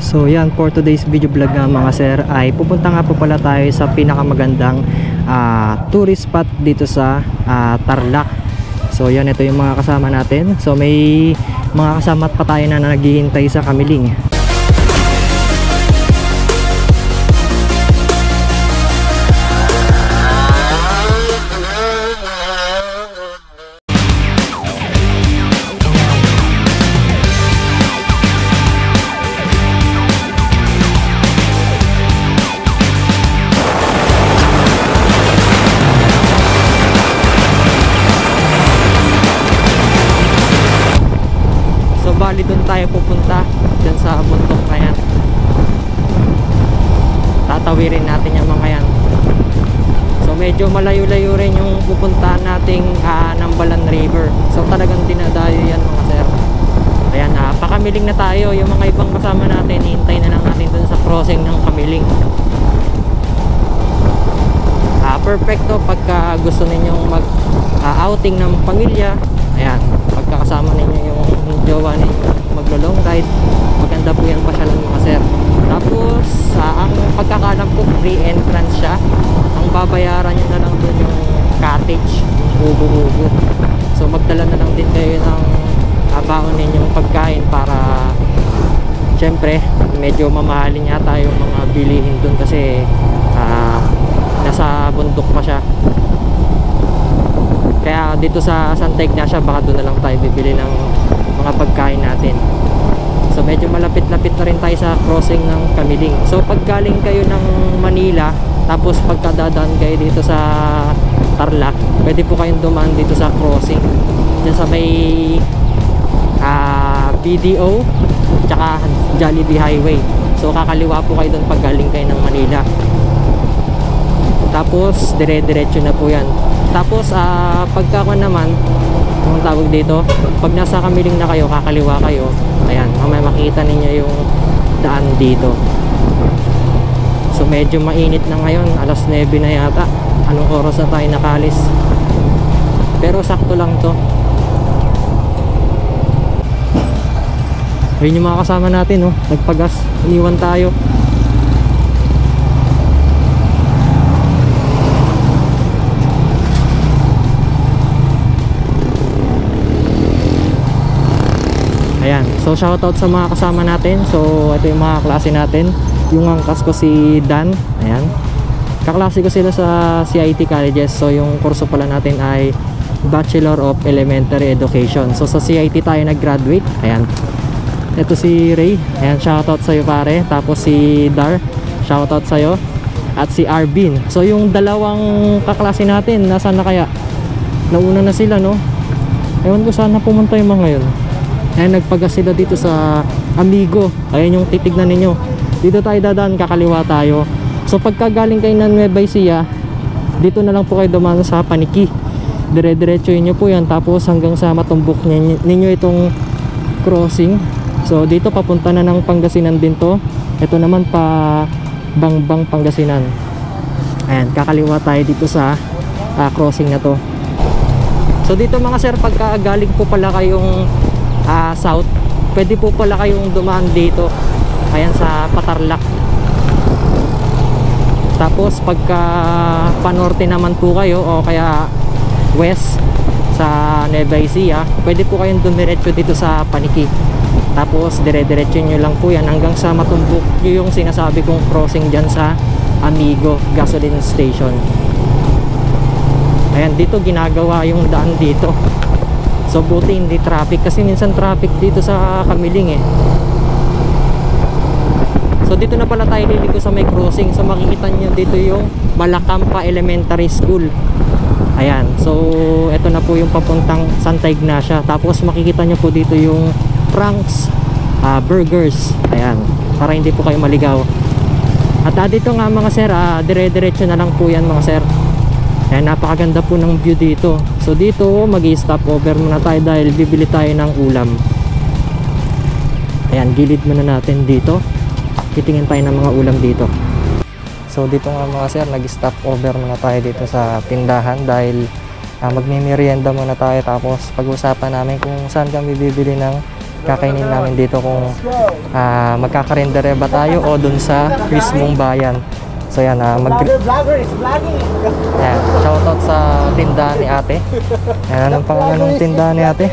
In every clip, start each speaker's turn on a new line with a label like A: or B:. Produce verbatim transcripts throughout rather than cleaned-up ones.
A: So yan, for today's video vlog nga mga sir, ay pupunta nga po pala tayo sa pinakamagandang uh, tourist spot dito sa uh, Tarlac. So yan, ito yung mga kasama natin. So may mga kasama pa tayo na naghihintay sa Kamiling. Bali doon tayo pupunta, dyan sa bundok na yan. Tatawirin natin yung mga yan. So medyo malayo-layo rin yung pupuntahan nating uh, Nambalan River. So talagang dinadayo yan mga sir. Ayan, uh, pakamiling na tayo. Yung mga ibang kasama natin, hintay na lang natin doon sa crossing ng Kamiling. uh, Perfecto pagka gusto ninyong mag uh, outing ng pamilya. Ayan, pagkakasama ninyo yung jowa ninyo maglo-long ride, maganda po yan pasyalan mga sir. Tapos uh, ang pagkakalam po, free entrance siya. Ang babayaran nyo na lang dun yung cottage, yung ubo-ubo. So magdala na lang din kayo ng uh, baon ninyong pagkain para syempre medyo mamahalin yata yung mga bilihin dun kasi uh, nasa bundok pa siya. Kaya dito sa Santa Ignacia baka doon na lang tayo bibili ng mga pagkain natin. So medyo malapit-lapit na rin tayo sa crossing ng Kamiling. So pag galing kayo ng Manila, tapos pagkadadaan kayo dito sa Tarlac, pwede po kayong dumaan dito sa crossing dyan sa may uh, B D O tsaka Jollibee Highway. So kakaliwa po kayo doon pag galing kayo ng Manila. Tapos dire-diretso na po yan. Tapos uh, pagka naman ang tawag dito, pag nasa Kamiling na kayo, kakaliwa kayo, ayan, mamaya makita ninyo yung daan dito. So medyo mainit na ngayon, alas nebe na yata. Anong oras na tayo nakalis? Pero sakto lang to. Ayun yung mga kasama natin, oh, nagpagas, iniwan tayo. Ayan, so shoutout sa mga kasama natin. So ito yung mga klase natin. Yung angkas ko si Dan. Ayan, kaklase ko sila sa C I T colleges. So yung kurso pala natin ay Bachelor of Elementary Education. So sa C I T tayo nag-graduate. Ayan, ito si Ray. Ayan, shoutout sa'yo pare. Tapos si Dar, shoutout sa'yo. At si Arvin. So yung dalawang kaklase natin, nasaan na kaya? Nauna na sila, no? Ewan ko sana pumunta yung mga yun. Ayan, nagpagas sila dito sa Amigo. Ayan yung titignan ninyo. Dito tayo dadaan, kakaliwa tayo. So pagka galing kayo ng Nueva Ecija, dito na lang po kayo dumaan sa Paniki. Dire-diretsuin nyo po yan. Tapos hanggang sa matumbok ninyo, ninyo itong crossing. So dito papunta na ng Pangasinan din to. Ito naman pa Bangbang Pangasinan. Ayan, kakaliwa tayo dito sa uh, crossing na to. So dito mga sir, pagka galing po pala kayong Uh, south, pwede po pala kayong dumaan dito, ayan, sa Tarlac. Tapos pagka panorte naman po kayo o kaya west sa Nueva Ecija, pwede po kayong dumiretso dito sa Paniki. Tapos dire-diretso nyo lang po yan hanggang sa matumbok nyo yung sinasabi kong crossing dyan sa Amigo gasoline station. Ayan, dito ginagawa yung daan dito. So buti hindi traffic kasi minsan traffic dito sa Kamiling eh. So dito na pala tayo liligo sa may crossing. So makikita nyo dito yung Malacampa Elementary School. Ayan, so ito na po yung papuntang Santa Ignacia. Tapos makikita nyo po dito yung Frank's uh, Burgers. Ayan, para hindi po kayo maligaw. At uh, dito nga mga sir, uh, dire-diretso na lang po yan mga sir. Ayan, napakaganda po ng view dito. So dito mag-i-stop over muna tayo dahil bibili tayo ng ulam. Ayan, gilid muna natin dito. Titingin tayo ng mga ulam dito. So dito nga mga sir, nag-stop over muna tayo dito sa tindahan dahil uh, magmimerienda muna tayo. Tapos pag-usapan namin kung saan kami bibili ng kakainin namin dito kung uh, magkakarendere ba tayo o dun sa mismong bayan. So yan, uh, mag yan, shoutout sa tindahan ni ate. Yan, anong pangalan ng tindahan ni ate?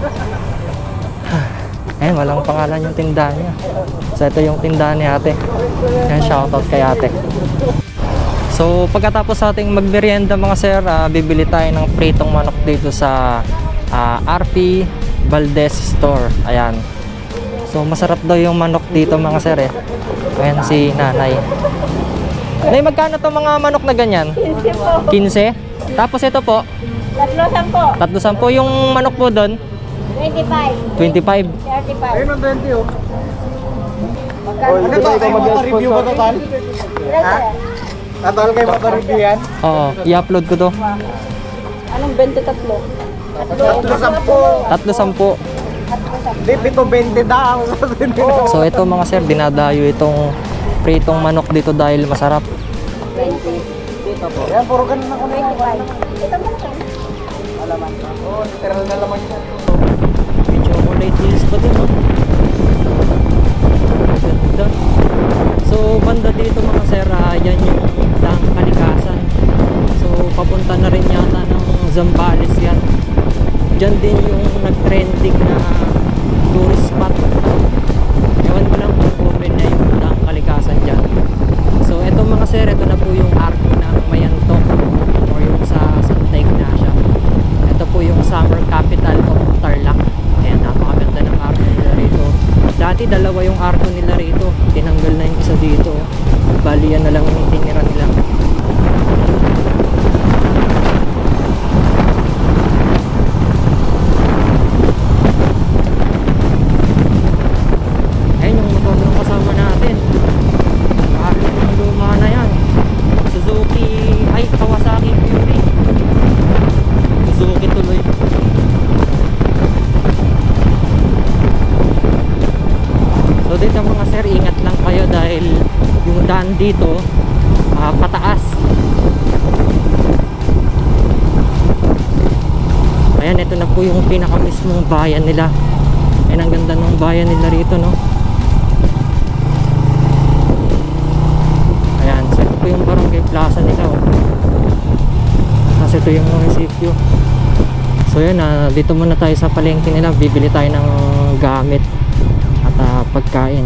A: Ayan, walang pangalan yung tindahan niya. So ito yung tindahan ni ate. Yan, shoutout kay ate. So pagkatapos ating magmerienda mga sir, uh, bibili tayo ng pritong manok dito sa uh, R P Valdez Store. Ayan. So masarap daw yung manok dito mga sir eh. Ayan si nanay. Nay, magkano to mga manok na ganyan?
B: quince po.
A: quince? Tapos ito po?
B: Tatlo sampo.
A: Tatlo sampo. Yung manok po doon?
B: twenty-five.
A: twenty-five.
B: thirty-five.
C: Ayun ang twenty oh.
B: Magkano?
C: Ano to? Ay, mag-review ba total? Ha? Total kayo mag-review yan?
A: Oo, i-upload ko to.
B: Anong twenty-three?
C: Tatlo sampo.
A: Tatlo sampo.
C: Hindi, pito twenty daw.
A: So ito mga sir, dinadayo itong pritong manok dito dahil masarap.
B: twenty.
C: Dito po. Yan, puro ganun ako na yung
B: twenty-five. Ito mo siya.
C: alaman. Oo, literal na laman yan.
A: May chocolate hills pa din, no? Ganda. So banda dito mga sir, uh, yan yung daang kalikasan. So papunta na rin yata ng Zambales yan. Diyan din yung nag-trending na tourist spot. Ewan ko lang kung open na yung daang kalikasan dyan. So eto mga sir, ito na po yung arco ng Mayantoc or yung sa Santa Ignacia. Ito po yung summer capital of Tarlac. Ayan, napakaganda ng arco nila rito. Dati dalawa yung arco nila rito. Tinanggal na yung isa dito. Bali yan na lang yung tinira nila. Ayan yung motor ng kasama natin. Arco ng luma na yan. Suzuki, ay Kawasaki Fury. Suzuki tuloy. So dito mga sir, ingat lang kayo dahil yung daan dito uh, pataas. Ayan, ito na po yung pinakamismong bayan nila. Ayan, ang ganda ng bayan nila rito, no? Ayan, so ito po yung barangay plaza nila, oh. Kasi ito yung munisipyo. So yun, uh, dito muna tayo sa palengke nila. Bibili tayo ng gamit at uh, pagkain.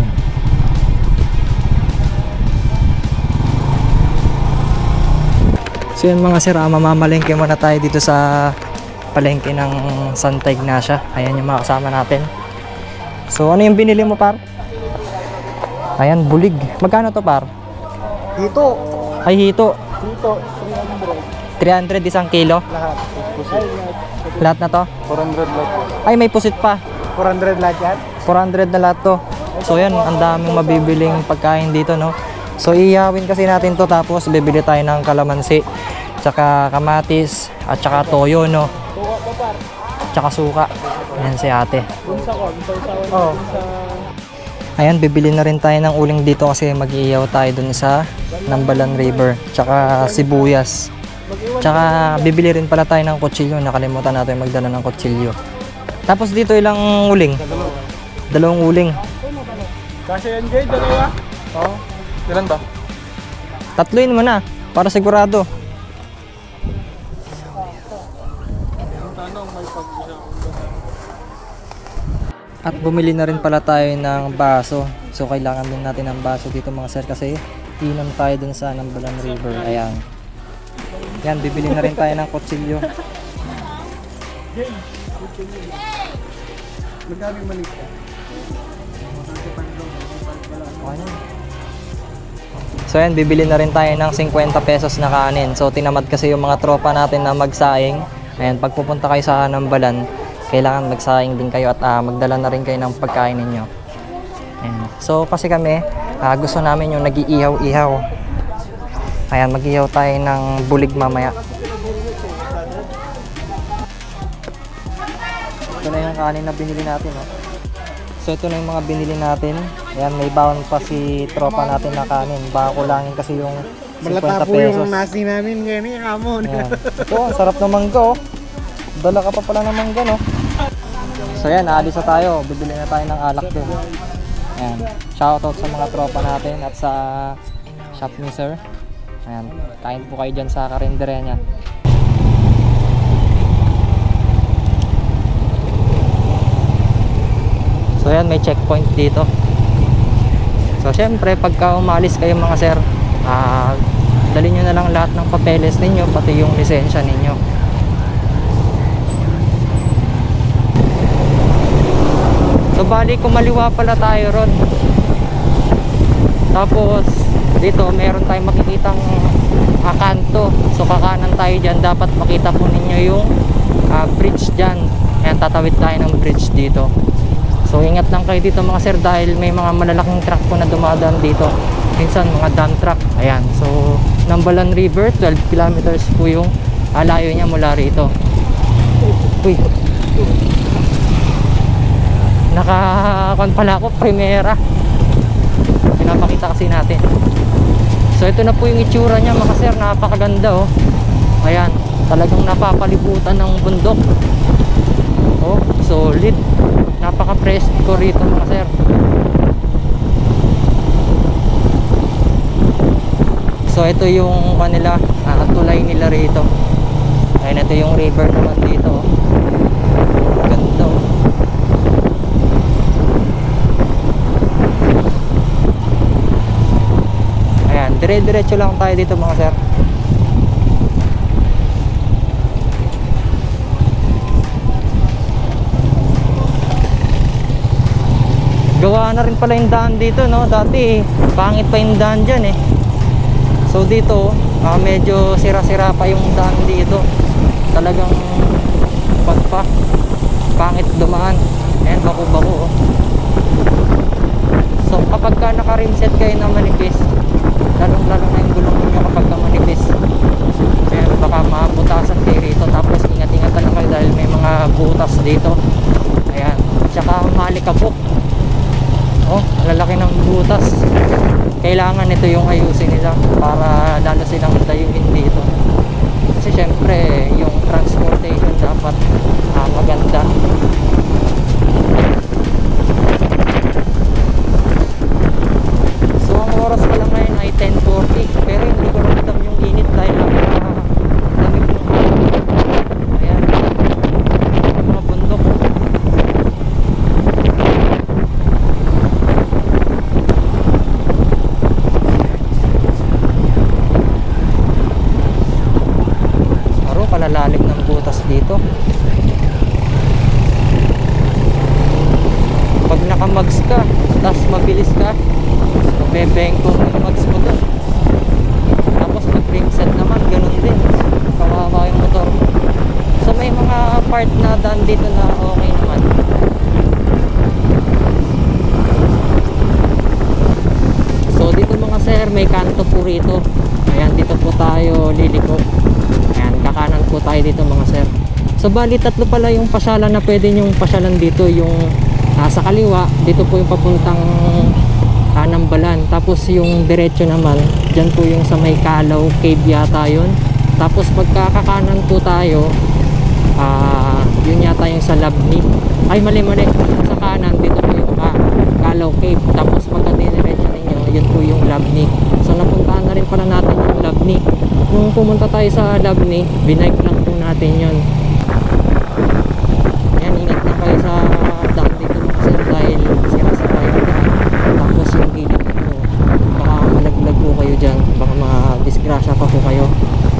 A: So yun mga sir, uh, mamamalengke muna tayo dito sa palengke ng Santa Ignacia. Ayan yung mga kasama natin. So ano yung binili mo par? Ayan, bulig. Magkano to par?
C: Dito.
A: Ay, hito.
C: Dito,
A: three hundred isang kilo.
C: lahat.
A: Lahat na to?
C: four hundred lahat.
A: Ay, may pusit pa.
C: four hundred lahat yan?
A: four hundred na lahat to. So yan, ang daming mabibiling pagkain dito, no? So iyawin kasi natin to, tapos bibili tayo ng kalamansi, tsaka kamatis, at tsaka toyo, no? Tsaka suka. Ayan si ate.
C: Oo.
A: Ayan, bibili na rin tayo ng uling dito kasi mag-iiyaw tayo dun sa Nambalan River, tsaka sibuyas. Tsaka bibili rin pala tayo ng kutsilyo. Nakalimutan natin magdala ng kutsilyo. Tapos dito ilang uling? Dalawang uling.
C: Kasi yan Jay, dalawa. Oo. Ilan ba?
A: Tatluin mo na para sigurado. At bumili na rin pala tayo ng baso. So kailangan din natin ng baso dito mga sir kasi inom tayo dun sa Nambalan River. Ayan. Yan, bibili na rin tayo ng kutsilyo.
C: Magkano yung maliit ka?
A: So yan, bibili na rin tayo ng fifty pesos na kanin. So tinamad kasi yung mga tropa natin na magsaing. Ayan, pag pupunta kayo sa Nambalan, kailangan magsaing din kayo at uh, magdala na rin kayo ng pagkain ninyo. Ayan. So kasi kami, uh, gusto namin yung nag-iihaw-ihaw. Ayan, mag-ihaw tayo ng bulig mamaya. Ito na yung kanin na binili natin, oh. So ito na yung mga binili natin. Ayan, may baon pa si tropa natin na kanin. Baka kulangin kasi yung
C: Malata
A: fifty
C: po
A: pesos.
C: yung nasi namin ngayon, kamon.
A: Ayan. Ito, sarap ng mangga, oh. Dala ka pa pala ng mangga, no? So yan, aalis na tayo. Bibili na tayo ng alak doon. Ayan. Shoutout sa mga tropa natin at sa shop ni sir. Ayan. Kain po kayo dyan sa karinderya niya. So yan, may checkpoint dito. So syempre, pagka umalis kayo mga sir, ah, dali nyo na lang lahat ng papeles ninyo, pati yung lisensya ninyo. So bali, kumaliwa pala tayo ron. Tapos dito meron tayong makikitang uh, kanto. So kakanan tayo dyan. Dapat makita po ninyo yung uh, bridge dyan. Ayan, tatawid tayo ng bridge dito. So ingat lang kayo dito mga sir, dahil may mga malalaking truck po na dumadaan dito. Minsan mga dump truck. Ayan, so Nambalan River, twelve kilometers po yung uh, layo niya mula rito. Uy, nakakon pala ako, primera. Pinapakita kasi natin. So ito na po yung itsura niya mga sir, napakaganda oh. Ayan, talagang napapalibutan ng bundok. Oh, solid. Napaka-presko rito mga sir. So ito yung kanila, uh, tulay nila rito. Ayan, ito yung river naman dito. Ganda oh. Dire-diretso lang tayo dito mga sir. Gawa na rin pala yung daan dito, no? Dati pangit pa yung daan dyan eh. So dito uh, medyo sira-sira pa yung daan dito. Talagang pagpa pangit dumaan. Ayan, bako-bako oh. So kapag ka naka-rimset kayo na manipis, lalong-lalo na yung gulong nyo kapag ka manipis, kaya baka mabutasan kayo rito. Tapos ingat-ingat lang kayo dahil may mga butas dito. Ayan, tsaka malikabok. Oh, lalaki ng butas. Kailangan ito yung ayusin nila para lalo silang tayuin dito. Kasi syempre yung transportation dapat ah, maganda. So ang oras pa lang ngayon ay ten forty, pero hindi ko ramdam yung init dahil napakalamig ng ayan, mga bundok. Aro, palalalim ng butas dito. Pag nakamags ka, tapos mabilis ka, bebengko yung mags mo doon. Tapos pag rim set naman, ganun din, kawawa yung motor. So may mga part na daan dito na okay naman. So dito mga sir, may kanto po rito. Ayan, dito po tayo liliko. Ayan, kakanan po tayo dito mga sir. So bali tatlo pala yung pasyalan na pwede nyong pasyalan dito. Yung uh, sa kaliwa, dito po yung papuntang uh, Nambalan. Tapos yung diretso naman, dyan po yung sa may Kalaw Cave yata yun. Tapos pagkakakanan po tayo, uh, yun yata yung sa Labni. Ay mali mali, sa kanan dito po yung uh, Kalaw Cave. Tapos pagka diniretso ninyo, yun po yung Labni. So napuntahan na rin pala natin yung Labni. Nung pumunta tayo sa Labni, binike lang po natin yun. Ayan, ingat na kayo sa daan dito mga sir dahil sira-sira yung daan. Tapos yung gilid nito, baka malaglag po kayo dyan, baka ma-disgrasya pa po kayo.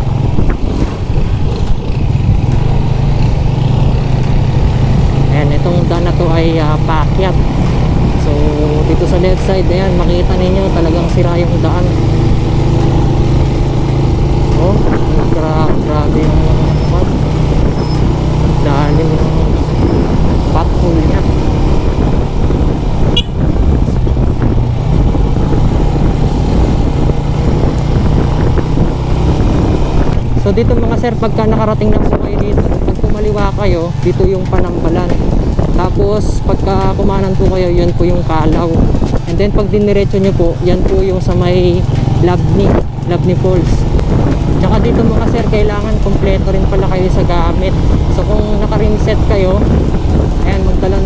A: Ayan, itong daan na to ay uh, paakyat. So dito sa left side, ayan, makita ninyo talagang sira yung daan. Oh, gra grabe yung what? Lalim yung pothole niya. So dito mga sir, pagka nakarating na po kayo dito, pag kumaliwa kayo, dito yung Panambalan. Tapos pagka kumanan po kayo, yun po yung Kalaw. And then pag diniretso nyo po, yan po yung sa may Labni, Labni Falls. Tsaka dito mga sir, kailangan kompleto rin pala kayo sa gamit. So kung naka-rim set kayo, ayan, magdala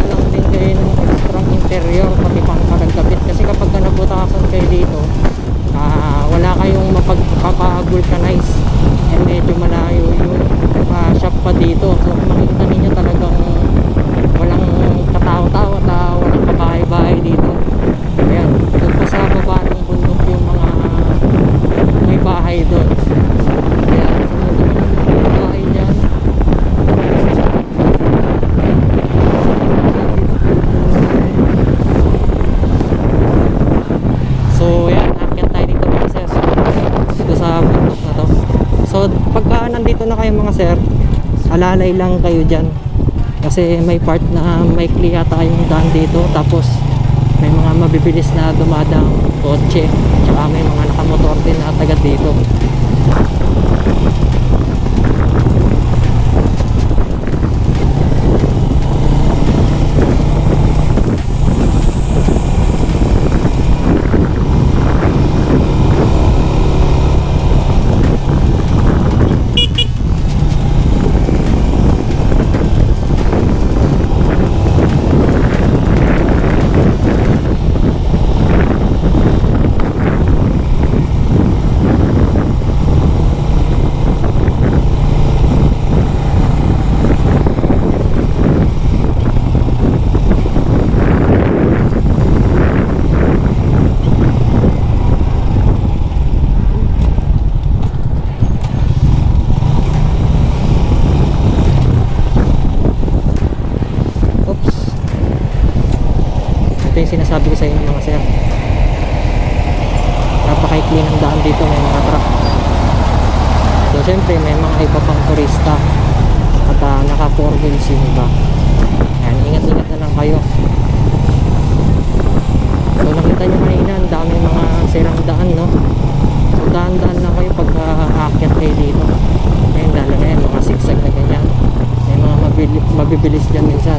A: kayo ng extra interior pati pang pagkabit kasi kapag ka nabutasan kayo dito uh, wala kayong mapagpapa-vulcanize and medyo malayo yung uh, shop pa dito, so makikita ninyo talagang walang katao-tao at uh, walang kabahay-bahay dito. Ayan, doon pa sa baba ng bundok yung mga may bahay doon. Ayan, so doon yung bahay dyan. So ayan, akyat tayo dito mga sir, dito sa bundok na to. So pagka nandito na kayo mga sir, alalay lang kayo dyan kasi may part na maikli yata yung daan dito, tapos may mga mabibilis na dumadang kotse, tsaka may mga nakamotor din na taga dito. Sinasabi ko sa inyo mga sir, napaka-clean ng daan dito, may mga truck. So syempre may mga iba pang turista at uh, naka four wheels yung iba. Ayan, ingat-ingat na lang kayo. So nakita nyo kanina, ang dami mga sirang daan, no? So daan-daan lang kayo pag uh, aakyat kayo dito. Ayan, lalo na yan, mga zigzag na ganyan, may mga mabili- mabibilis dyan minsan.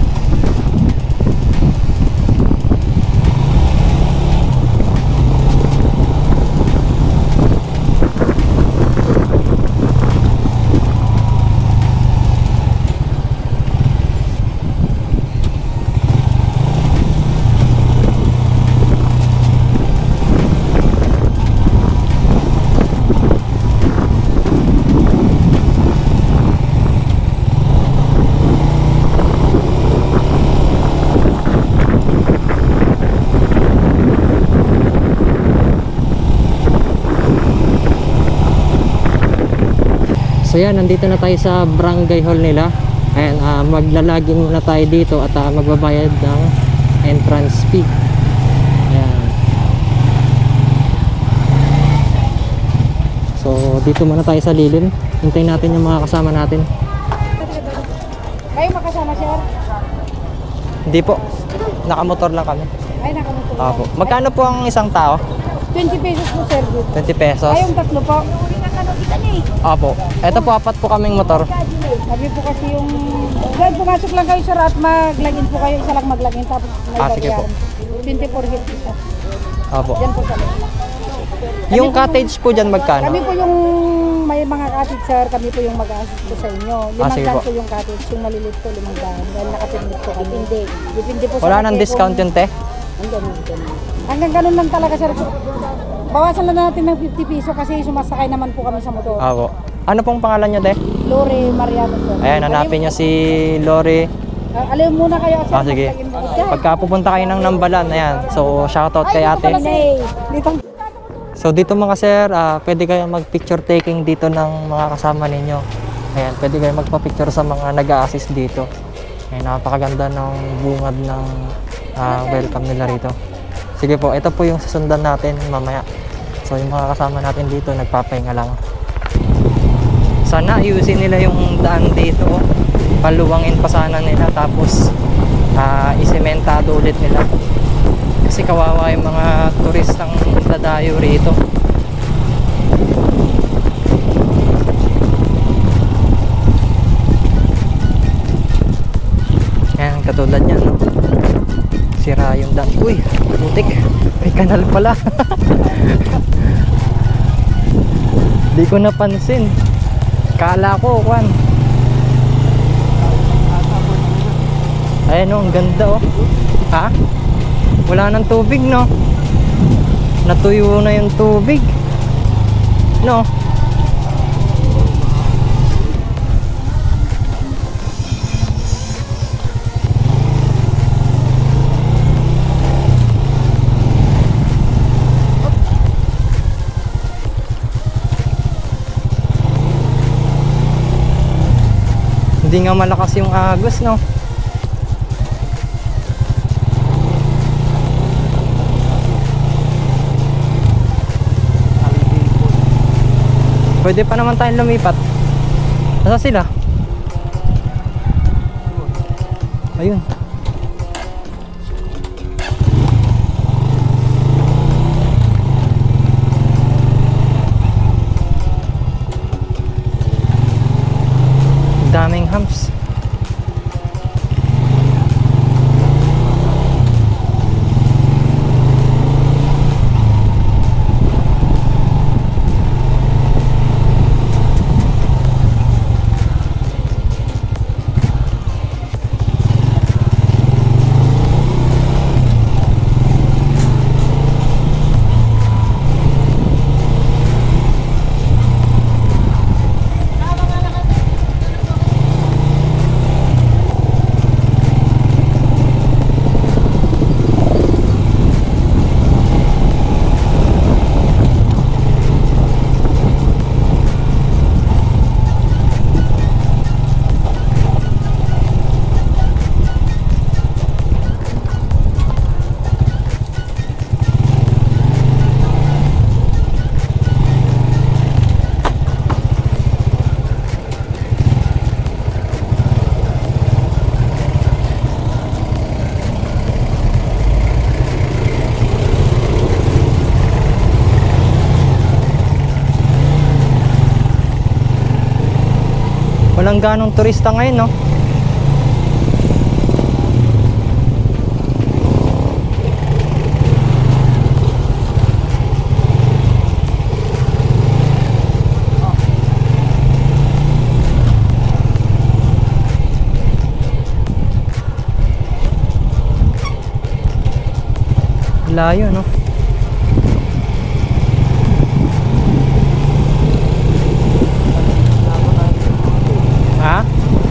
A: So yan, nandito na tayo sa barangay hall nila. Ayan, uh, maglalagin muna tayo dito at uh, magbabayad ng entrance fee. Ayan. So dito muna tayo sa lilim. Hintayin natin yung mga kasama natin.
B: Kayo makasama, sir?
A: Hindi po, nakamotor lang kami.
B: Ay, nakamotor.
A: Opo. Magkano po ang isang tao?
B: twenty pesos po, sir.
A: twenty pesos.
B: Kayong tatlo po.
A: Opo. Ito po, apat po kaming motor.
B: Sabi po kasi yung... Dahil pumasok lang kayo, sir, at maglagin po kayo. Isa lang maglagin, tapos may
A: Ah, sige po.
B: twenty-four hit isa.
A: Opo.
B: Yan po, sir.
A: Yung cottage po dyan magkano?
B: Kami po yung may mga cottage, sir. Kami po yung mag-assist po sa inyo. Limang
A: sige
B: daan
A: po.
B: po yung cottage. Yung malilit po, limang daan. Dahil nakapinit po kami. Depende. Depende po sa...
A: Wala nang discount yun, te?
B: Hanggang ganun. Hanggang ganun lang talaga, sir. Bawasan lang natin ng fifty piso kasi sumasakay naman po kami sa motor.
A: Opo. Ano pong pangalan nyo, te?
B: Lore Mariano, sir.
A: Ayan, hanapin nyo si Lori.
B: Uh, alam muna kayo, sir.
A: Ah, sige. Pagka pupunta kayo ng Nambalan, ayan. So, shoutout kay ate.
B: Dito.
A: So, dito mga sir, uh, pwede kayo mag-picture taking dito ng mga kasama ninyo. Ayan, pwede kayo magpa-picture sa mga nag-a-assist dito. Ayan, napakaganda ng bungad ng uh, welcome nila rito. Sige po, ito po yung susundan natin mamaya. So, yung mga kasama natin dito, nagpapahinga lang. Sana ayusin nila yung daan dito. Paluwangin pa sana nila, tapos uh, isementado ulit nila. Kasi kawawa yung mga turistang dadayo rito. Ayan, katulad yan, no? Sira yung daan. Uy, putik. May kanal pala. Di ko napansin. Kala ko, kwan. Ayan oh, ang ganda oh. Ha? Wala nang tubig no? Natuyo na yung tubig. No? Hindi nga malakas yung agos, no? Pwede pa naman tayong lumipat. Nasa sila? Ayun. Daming hams. Walang ganong turista ngayon, no? Layo, no? Ha?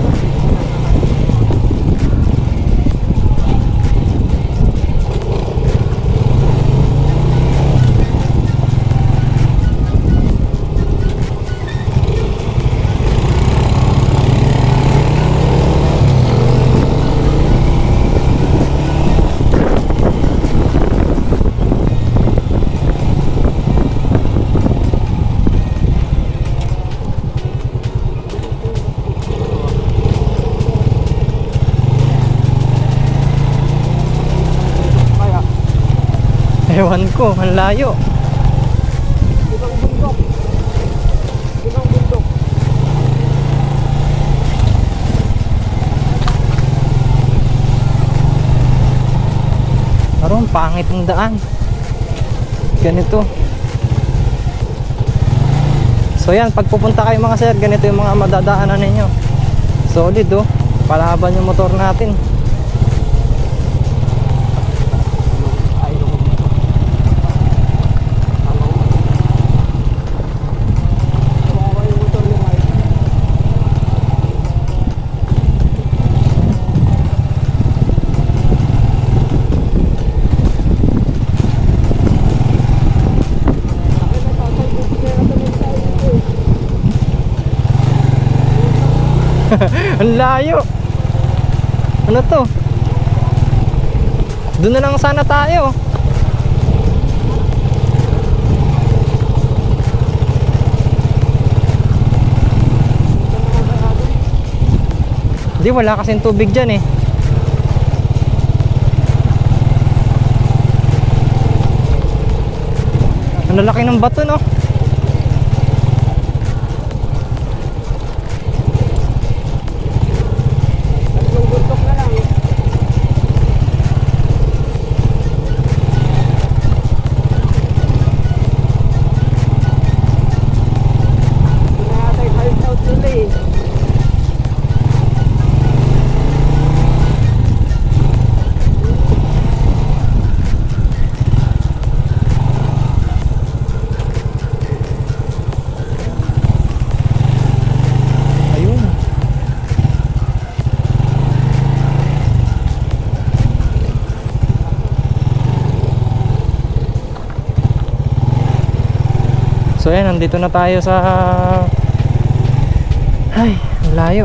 A: Ewan ko, ang layo.
C: Ibang bundok. Ibang bundok.
A: Parang pangit ng daan. Ganito. So yan, pag pupunta kayo mga sir, ganito yung mga madadaanan ninyo. Solid oh. Palaban yung motor natin. Ang layo. Ano to? Doon na lang sana tayo. Hindi, wala kasing tubig dyan eh. Ang lalaki ng bato, no? So yan, nandito na tayo sa ay, ang layo.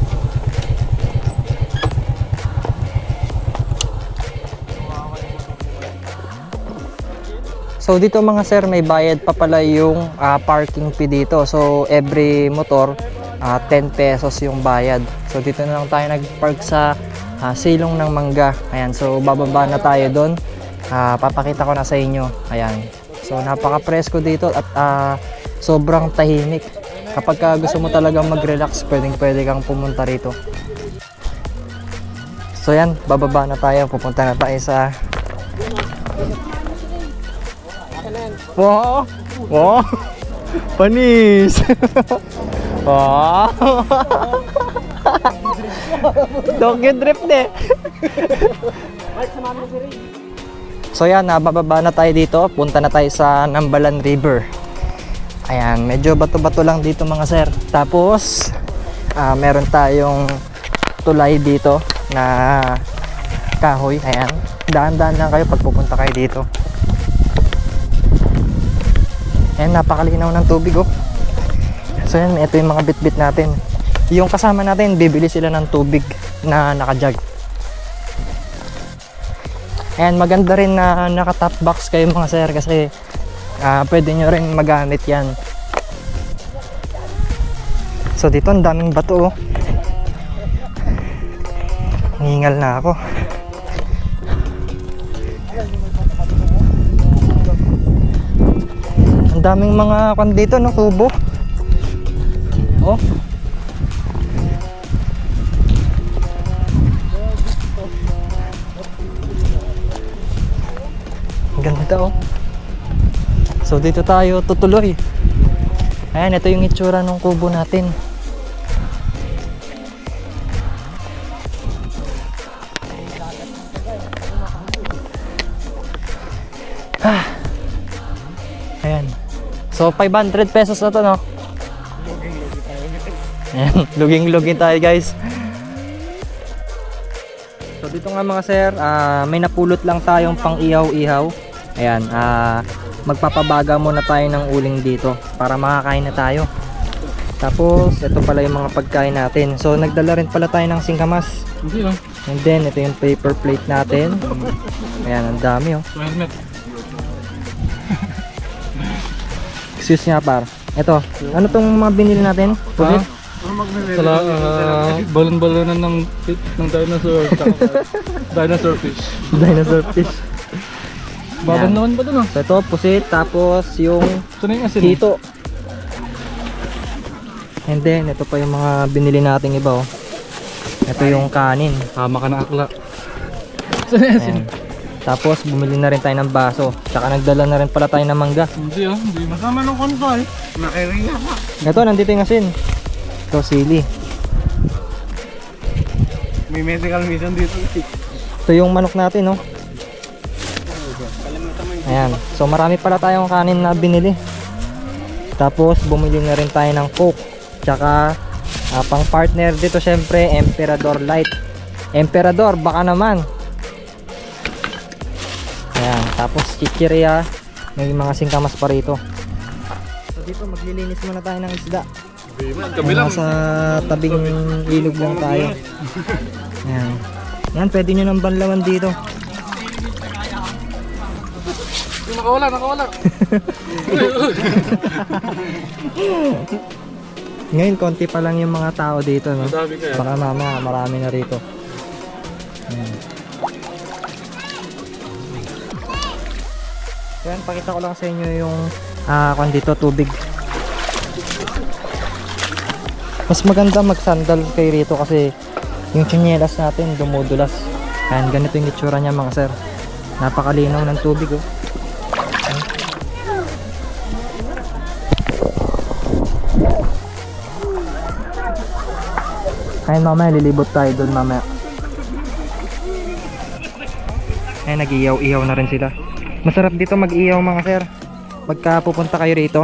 A: So dito mga sir, may bayad pa pala yung uh, parking fee dito. So every motor uh, ten pesos yung bayad. So dito na lang tayo nag-park sa uh, silong ng Mangga. Ayan, so bababa na tayo doon. Uh, papakita ko na sa inyo. Ayan. So napaka-presko dito at uh, sobrang tahimik. Kapag ka gusto mo talagang mag-relax, pwedeng pwede kang pumunta rito. So yan, bababa na tayo. Pupunta na tayo sa... Wow! Wow! Panis! Wow! Tokyo drift eh! So yan, nabababa na tayo dito. Punta na tayo sa Nambalan River. Ayan, medyo bato-bato lang dito mga sir. Tapos, uh, meron tayong tulay dito na kahoy. Ayan, daan-daan lang kayo pag pupunta kayo dito. Ayan, napakalinaw ng tubig oh. So yan, ito yung mga bit-bit natin. Yung kasama natin, bibili sila ng tubig na naka-jug. Ayan, maganda rin na naka-top box kayo mga sir kasi uh, pwede nyo rin magamit yan. So dito ang daming bato oh. Ningal na ako. Ang daming mga kwan dito no, kubo. Oh. Ang ganda oh. So dito tayo tutuloy. Ayan, ito yung itsura ng kubo natin. Ah. Ayan. So five hundred pesos na to no. Ayan, luging-luging tayo guys. So dito nga mga sir, uh, may napulot lang tayong pang ihaw-ihaw. Ayan, uh, magpapabaga muna tayo ng uling dito para makakain na tayo. Tapos ito pala yung mga pagkain natin. So nagdala rin pala tayo ng singkamas. And then ito yung paper plate natin. Ayan, ang dami oh. Excuse nga par. Ito, ano tong mga binili natin? Pulit?
C: Sala, uh, balon-balonan ng ng dinosaur. Dinosaur fish.
A: Dinosaur fish.
C: Baban naman ba ito no?
A: So ito, pusit, tapos yung hito. And then, ito pa yung mga binili nating iba oh. Ito yung kanin.
C: Tama ka na akla.
A: Ayan. Tapos, bumili na rin tayo ng baso. Tsaka nagdala na rin pala tayo ng mangga.
C: Hindi oh, hindi masama ng konsol. Nakiriya pa.
A: Ito, nandito yung asin. Ito, sili.
C: May medical mission dito.
A: Ito yung manok natin oh. Ayan, so marami pala tayong kanin na binili. Tapos bumili na rin tayo ng coke. Tsaka uh, pang partner dito syempre Emperador Light. Emperador, baka naman. Ayan, tapos chichirya. May mga singkamas pa rito. So dito maglilinis muna tayo ng isda. Ayan, sa tabing ilog lang tayo. Ayan, yan, pwede nyo ng banlawan dito.
C: Nakawala, nakawala.
A: Ngayon konti pa lang yung mga tao dito no? Baka mamaya marami na rito. Ayan. Ayan, pakita ko lang sa inyo yung uh, kung dito tubig. Mas maganda mag-sandal kayo rito kasi yung tsinelas natin dumudulas. Ayan, ganito yung itsura niya mga sir. Napakalinaw ng tubig oh. Ayun, mamaya lilibot tayo doon mamaya. Ayun, nag-iyaw-iyaw na rin sila. Masarap dito mag-iyaw mga sir pagka pupunta kayo rito.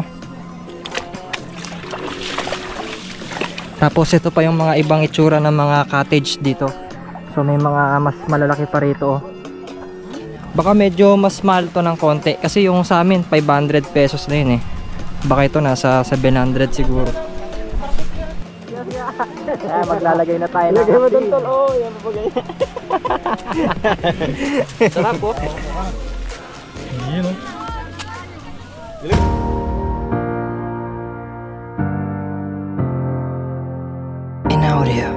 A: Tapos ito pa yung mga ibang itsura ng mga cottage dito. So may mga mas malalaki pa rito oh. Baka medyo mas mahal to ng konti kasi yung sa amin five hundred pesos na yun eh. baka ito nasa seven hundred siguro. Ah, maglalagay na tayo ng
C: Lagay mo doon tol. Oh, yan po ganyan.
A: sarap po.
C: Yun oh.
D: In audio.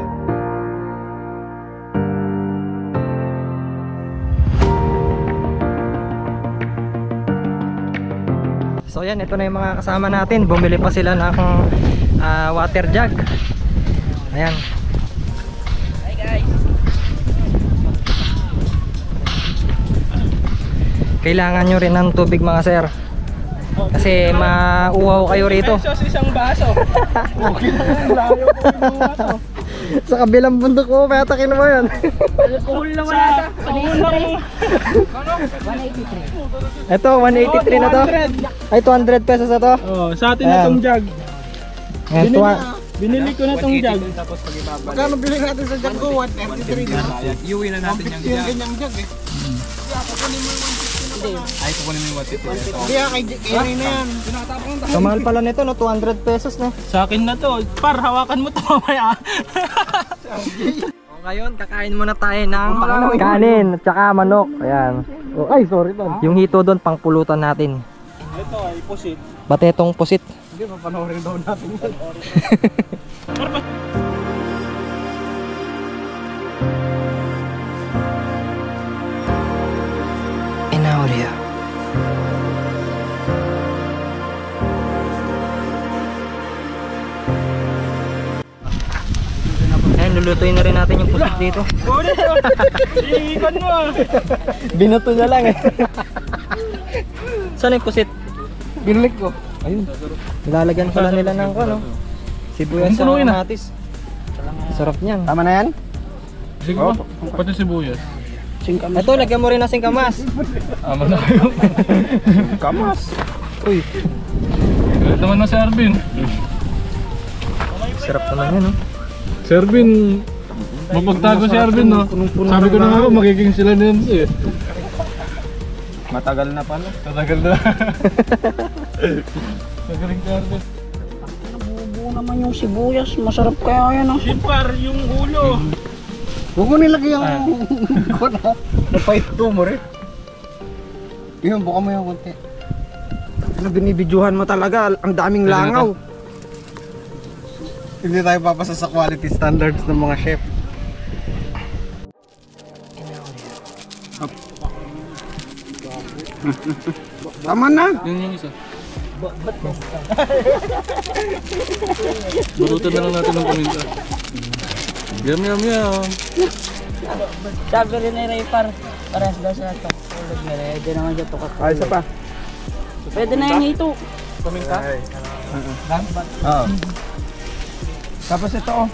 A: So yan, ito na yung mga kasama natin. Bumili pa sila ng uh, water jug. Ayan. Hi guys. Kailangan nyo rin ng tubig mga sir. Kasi mauhaw kayo rito.
C: Pesos isang baso. Okay na yan. Layo ko yung baso.
A: Sa kabilang bundok ko, patakin mo yan.
B: Alcohol naman ata.
A: Ito, one eighty-three na to. Ay, two hundred pesos na to.
C: Oh, sa atin na
A: Ayan.
C: tong jug.
A: Ayan, tuwa.
C: Binili ko na tong jug.
E: Magkano bilhin natin sa jug ko? one thirty-three na.
C: Iuwi na natin yung
E: Yung
C: jug.
E: ganyang jug eh.
C: Ay, kukunin mo yung one fifty.
E: Hindi ah, kay kay na yan.
A: Kamahal pala nito, no? two hundred pesos na.
C: Sa akin na to. Par, hawakan mo to mamaya.
A: So, ngayon, kakain muna tayo ng kanin at saka manok. Ayan.
C: Oh, ay, sorry to.
A: Yung hito doon, pang pulutan natin.
C: Ito ay pusit.
A: Batetong pusit.
C: Hindi, mapanoorin daw natin yan.
D: In audio.
A: Ayan, lulutuin na rin natin yung pusit dito.
C: Bode, iikon mo ah.
A: Binato niya lang eh. Saan yung pusit?
C: Binalik ko.
A: Ayun. Nilalagyan pala nila ng ano, sibuyas sa
C: Punuin na.
A: kamatis. Sarap niyan.
C: Tama na yan? Sige po. Pati sibuyas.
A: Ito, lagyan mo rin ng singkamas.
C: Tama na kayo. Kamas.
A: Uy,
C: Galit naman na si Arvin.
A: sarap naman yun, no?
C: Si Arvin, mapagtago si Arvin, no? Sabi ko na nga ako, magiging sila na yan siya.
E: Matagal na pala.
C: Tatagal na. Magaling si Arvin.
B: Nabubuo naman yung sibuyas. Masarap kaya yan ah.
C: Sipar, yung ulo.
E: Huwag mo nilagay yung ko na.
C: Napait to mo rin.
E: Yun, buka mo yung konti. Ano, binibidyohan mo talaga. Ang daming langaw. Hindi tayo papasa sa quality standards ng mga chef. Tama na.
C: Yun yung isa. Barutan na lang natin ng paminta. Yum yum yum.
B: Sabi rin ni Ray par. Parehas daw siya ito. Pwede naman siya ito kakuluan.
E: Ay, isa pa.
B: Pwede na yung ito.
C: Paminta?
E: Oo. Tapos ito oh.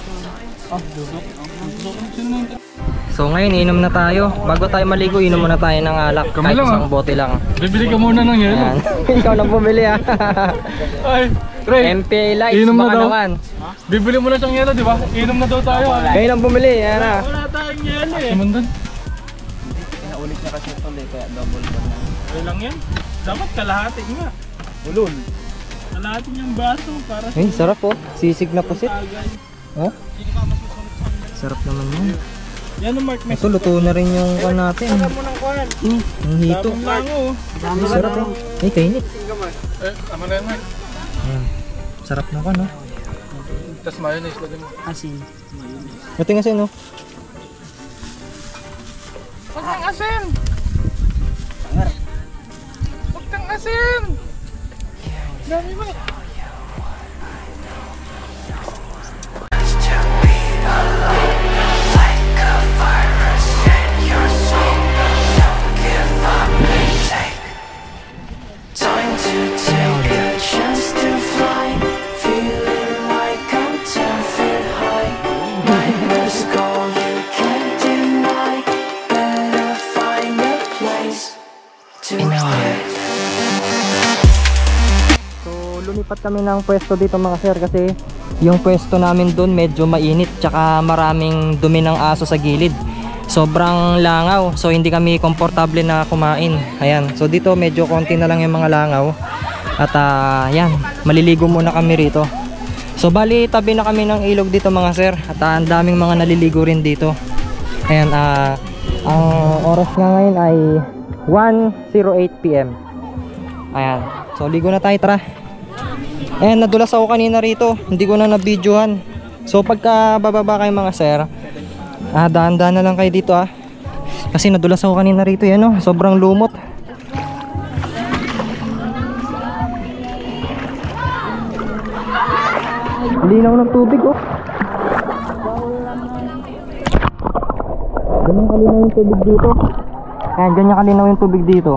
A: So ngayon, inom na tayo. Bago tayo maligo, inom muna tayo ng alak.
C: Kami
A: Kahit
C: lang,
A: isang
C: ah.
A: bote lang.
C: Bibili ka muna ng yelo.
A: Ayan. Ikaw nang bumili ah.
C: Ay, Ray.
A: M P A Lights,
C: Inom na
A: baka
C: daw.
A: naman.
C: Bibili mo na siyang yelo, di ba? Inom na daw tayo. ah.
A: Kayo nang bumili, ayan na.
C: Wala tayong yelo eh. Sumundan.
E: Pinaulit niya kasi ito eh, kaya double ba na.
C: Okay lang yan. Dapat kalahati nga.
E: Ulol.
C: Kalahati niyang baso para sa
A: Ay, sarap oh. Sisig na pusit.
C: tagay.
A: Oh. Sarap naman yun.
C: Yan ang Mark Mess.
A: Ito, luto na rin yung kan natin.
C: mo ng kuhan.
A: Hmm, yung hito.
C: Daming lango.
A: Sarap oh. Ay, kainit.
C: Eh, tama na yan, Mark.
A: Ayan. Sarap na kan oh.
C: Tapos mayonnaise lagyan mo.
B: Asin.
A: Ito yung asin oh.
C: Huwag kang asin! Huwag kang asin! Dami mo.
D: Time to take a chance to fly, feeling like I'm ten feet high. Nightmares call, you can't deny. Better find a place to hide.
A: So lumipat kami ng pwesto dito mga sir kasi yung pwesto namin doon medyo mainit tsaka maraming dumi ng aso sa gilid. Sobrang langaw, so hindi kami komportable na kumain. Ayan, so dito medyo konti na lang yung mga langaw. At uh, yan, maliligo muna kami rito. So bali tabi na kami ng ilog dito mga sir. At uh, ang daming mga naliligo rin dito. Ayan, uh, ang oras nga ngayon ay one oh eight p m Ayan, so ligo na tayo, tara. Ayan, nadulas ako kanina rito, hindi ko na nabidyohan. So pagka bababa kayo mga sir, ah, daan-daan na lang kayo dito ah. Kasi nadulas ako kanina rito, yan oh, sobrang lumot. Linaw ng tubig oh. Ganyan kalinaw yung tubig dito. Ayan, ganyan kalinaw yung tubig dito.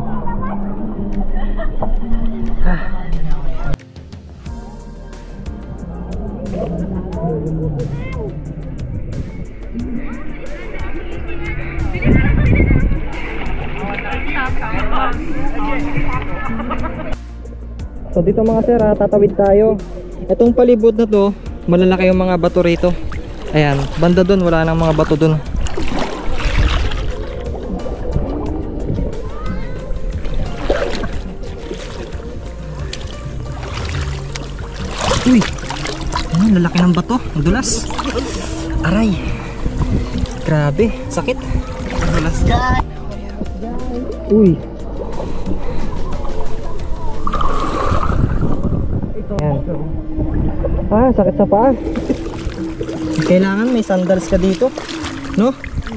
A: So dito mga sir, ah, tatawid tayo. Itong palibot na to, malalaki yung mga bato rito. Ayan, banda dun, wala nang mga bato dun. Uy, ayan, lalaki ng bato, madulas. Aray, grabe, sakit. Madulas guys. Uy. Ayan. Ah, sakit sa paa. Kailangan may sandals ka dito, no?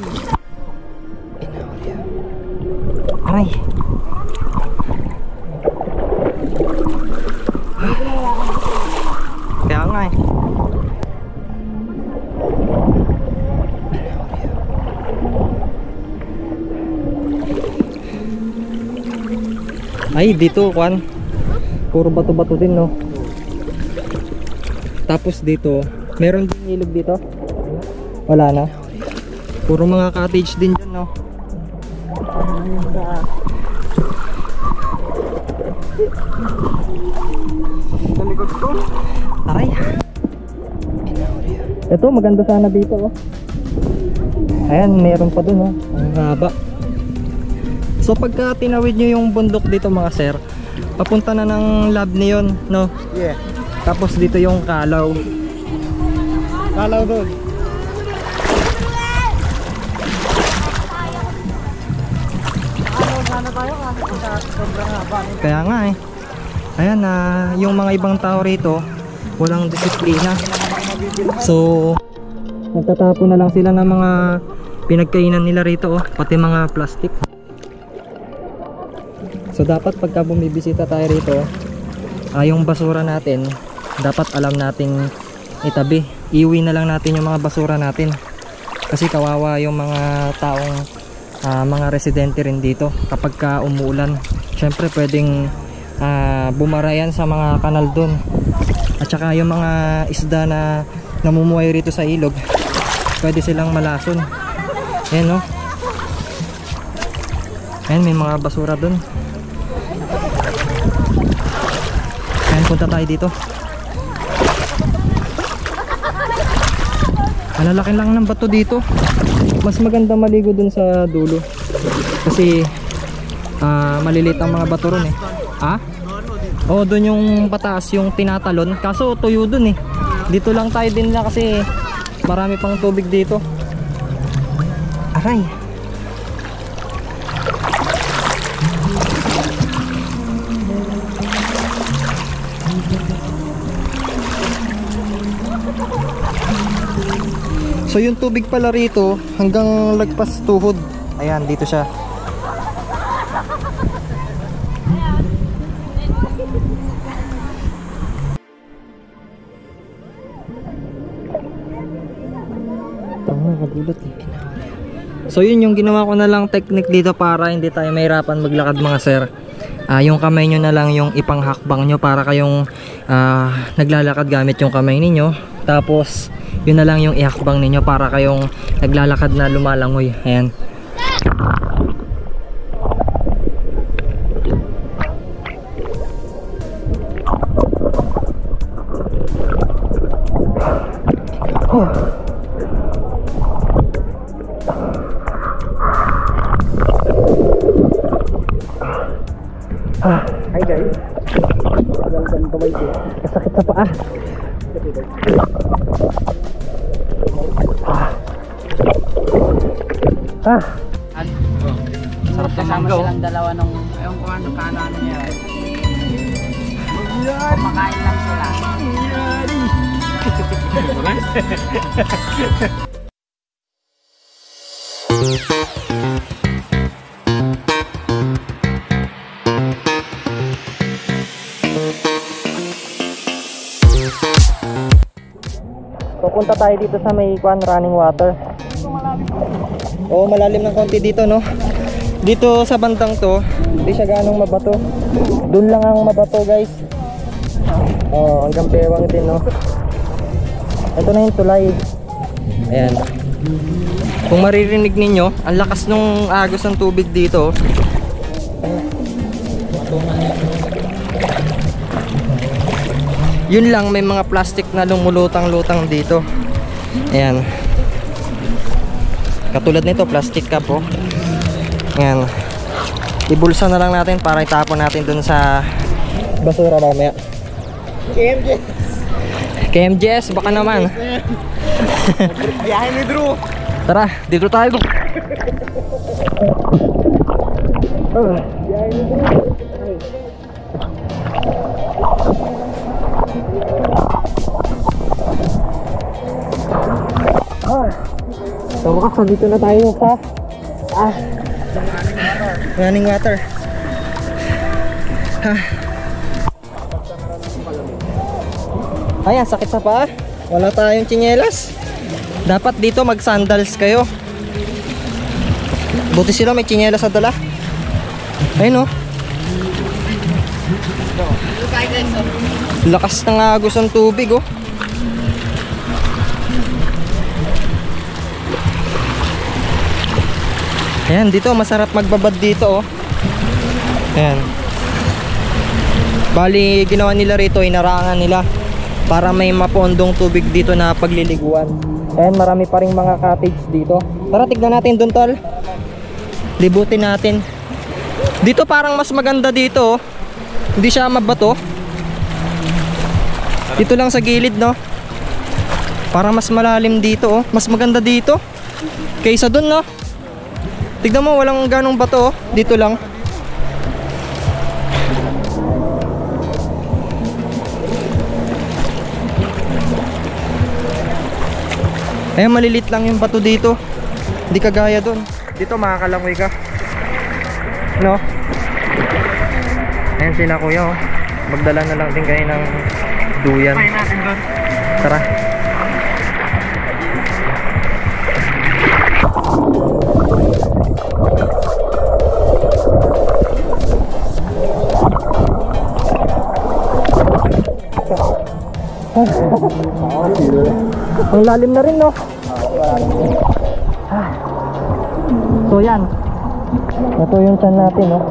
A: Aray. Kaya nga eh. Ay, dito kwan. Puro bato-bato din, no? Tapos dito, meron din ilog dito? Wala na. Puro mga cottage din dyan, no? Sa likod ko. Aray. Ito, maganda sana dito, oh. Ayan, meron pa dun, oh. Ang haba. So pagka tinawid nyo yung bundok dito mga sir, papunta na ng lab niyon, no?
E: Yeah.
A: Tapos dito yung kalaw.
E: Kalaw doon.
A: Kaya nga eh. Ayan na, uh, yung mga ibang tao rito walang disiplina. So nagtatapon na lang sila ng mga pinagkainan nila rito, oh, pati mga plastic. So dapat pagka bumibisita tayo rito, uh, yung basura natin dapat alam nating itabi. Iuwi na lang natin yung mga basura natin. Kasi kawawa yung mga taong uh, mga residente rin dito kapag ka umuulan. Syempre pwedeng uh, bumara yan sa mga kanal dun. At saka yung mga isda na namumuhay rito sa ilog, pwede silang malason. Ayan, no? Ayan, may mga basura dun. Ayan, punta tayo dito. Malalaki lang ng bato dito. Mas maganda maligo dun sa dulo. Kasi uh, malilit ang mga bato ron eh. Ah? Oo, dun yung pataas, yung tinatalon. Kaso tuyo dun eh. Dito lang tayo din na kasi marami pang tubig dito. Aray. So yung tubig pala rito hanggang lagpas tuhod. Ayan, dito siya. Tama, kagulat eh. So yun yung ginawa ko na lang technique dito para hindi tayo mahirapan maglakad mga sir. Uh, yung kamay nyo na lang yung ipanghakbang nyo para kayong uh, naglalakad gamit yung kamay ninyo. Tapos yun na lang yung ihakbang ninyo para kayong naglalakad na lumalangoy. Ayan. Oh. Ah, hi guys. Sakit sa paa. Ah. Ah.
B: Sarap kasama silang dalawa nung, ewan ko ano, kaano ano niya. Kumakain lang sila.
A: Pupunta tayo dito sa may kwan, running water. Oo, malalim ng konti dito, no? Dito sa bandang to, hindi siya ganong mabato. Doon lang ang mabato, guys. Oo, hanggang bewang din, no? Ito na yung tulay. Ayan. Kung maririnig ninyo, ang lakas nung agos ng tubig dito. Yun lang, may mga plastic na lumulutang-lutang dito. Ayan. Katulad nito, plastic cup, oh. Ayan. Ibulsa na lang natin para itapon natin dun sa basura mamaya.
E: K M J.
A: K M J S, baka naman.
E: Biyahe ni Drew.
A: Tara, dito tayo.
E: Biyahe ni Drew.
A: So wakas, dito na tayo sa ah, running water. Ah. Ayan, sakit sa paa. Wala tayong tsinelas. Dapat dito mag sandals kayo. Buti sila may tsinelas sa dala. Ayun, oh. Lakas ng agos ng tubig, oh. Ayan, dito masarap magbabad dito, oh. Ayan. Bali, ginawa nila rito, inarangan nila para may mapondong tubig dito na pagliliguan. Ayan, marami pa ring mga cottage dito. Tara, tignan natin dun, tol. Libutin natin. Dito parang mas maganda dito, oh. Hindi siya mabato. Dito lang sa gilid, no? Parang mas malalim dito, oh. Mas maganda dito kaysa dun, no? Tignan mo, walang ganong bato, oh. Dito lang. Ayan, malilit lang yung bato dito. Hindi kagaya dun. Dito makakalangoy ka, no? Ayan sila, kuya, oh. Magdala na lang din kayo ng duyan. Tara. Ang lalim na rin, no? So yan, ito yung tiyan natin, no?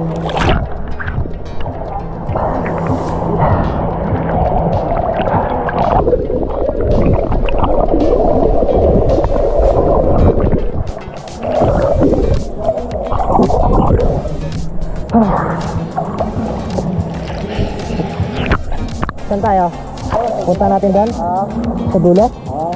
A: Saan tayo? Punta natin doon? Uh, sa dulo? Uh.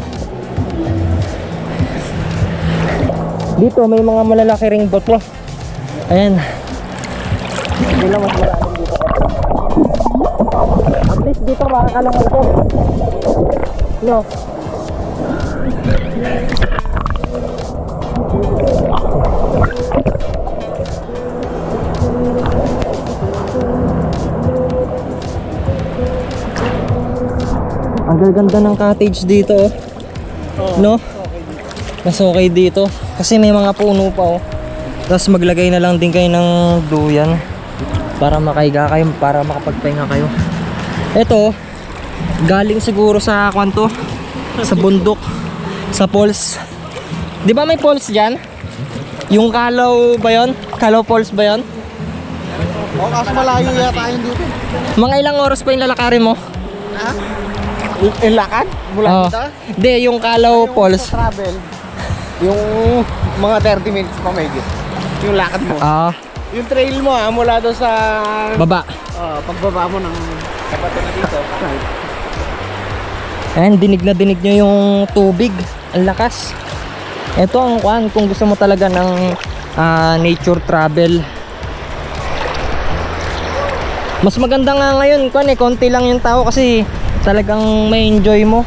A: Dito may mga malalaki ring boto. Ayan. Hindi lang mas maraming dito. At least dito makakalangoy ko. No? Ang ganda ng cottage dito, oh. Oh, no? Okay. Mas okay dito kasi may mga puno pa, oh. Tapos maglagay na lang din kayo ng duyan para makahiga kayo, para makapagpahinga kayo. Ito, galing siguro sa kwanto, sa bundok, sa falls. Di ba may falls dyan? Yung Kalaw ba yun? Kalaw Falls ba yun?
E: Oo, kaso malayo yata yun dito.
A: Mga ilang oras pa yung lalakarin mo?
E: Ha? Yung lakad? Mula
A: Oh.
E: dito?
A: Hindi, yung Kalaw Falls.
E: Sa travel, yung mga thirty minutes pa may git. Yung lakad mo.
A: Ah,
E: Yung trail mo, ah, mula doon sa
A: baba.
E: Ah, pagbaba mo ng sabato na dito.
A: Ayan, dinig na dinig nyo yung tubig. Ang lakas. Ito ang kuan kung gusto mo talaga ng uh, nature travel. Mas maganda nga ngayon kuan eh, konti lang yung tao kasi talagang may enjoy mo.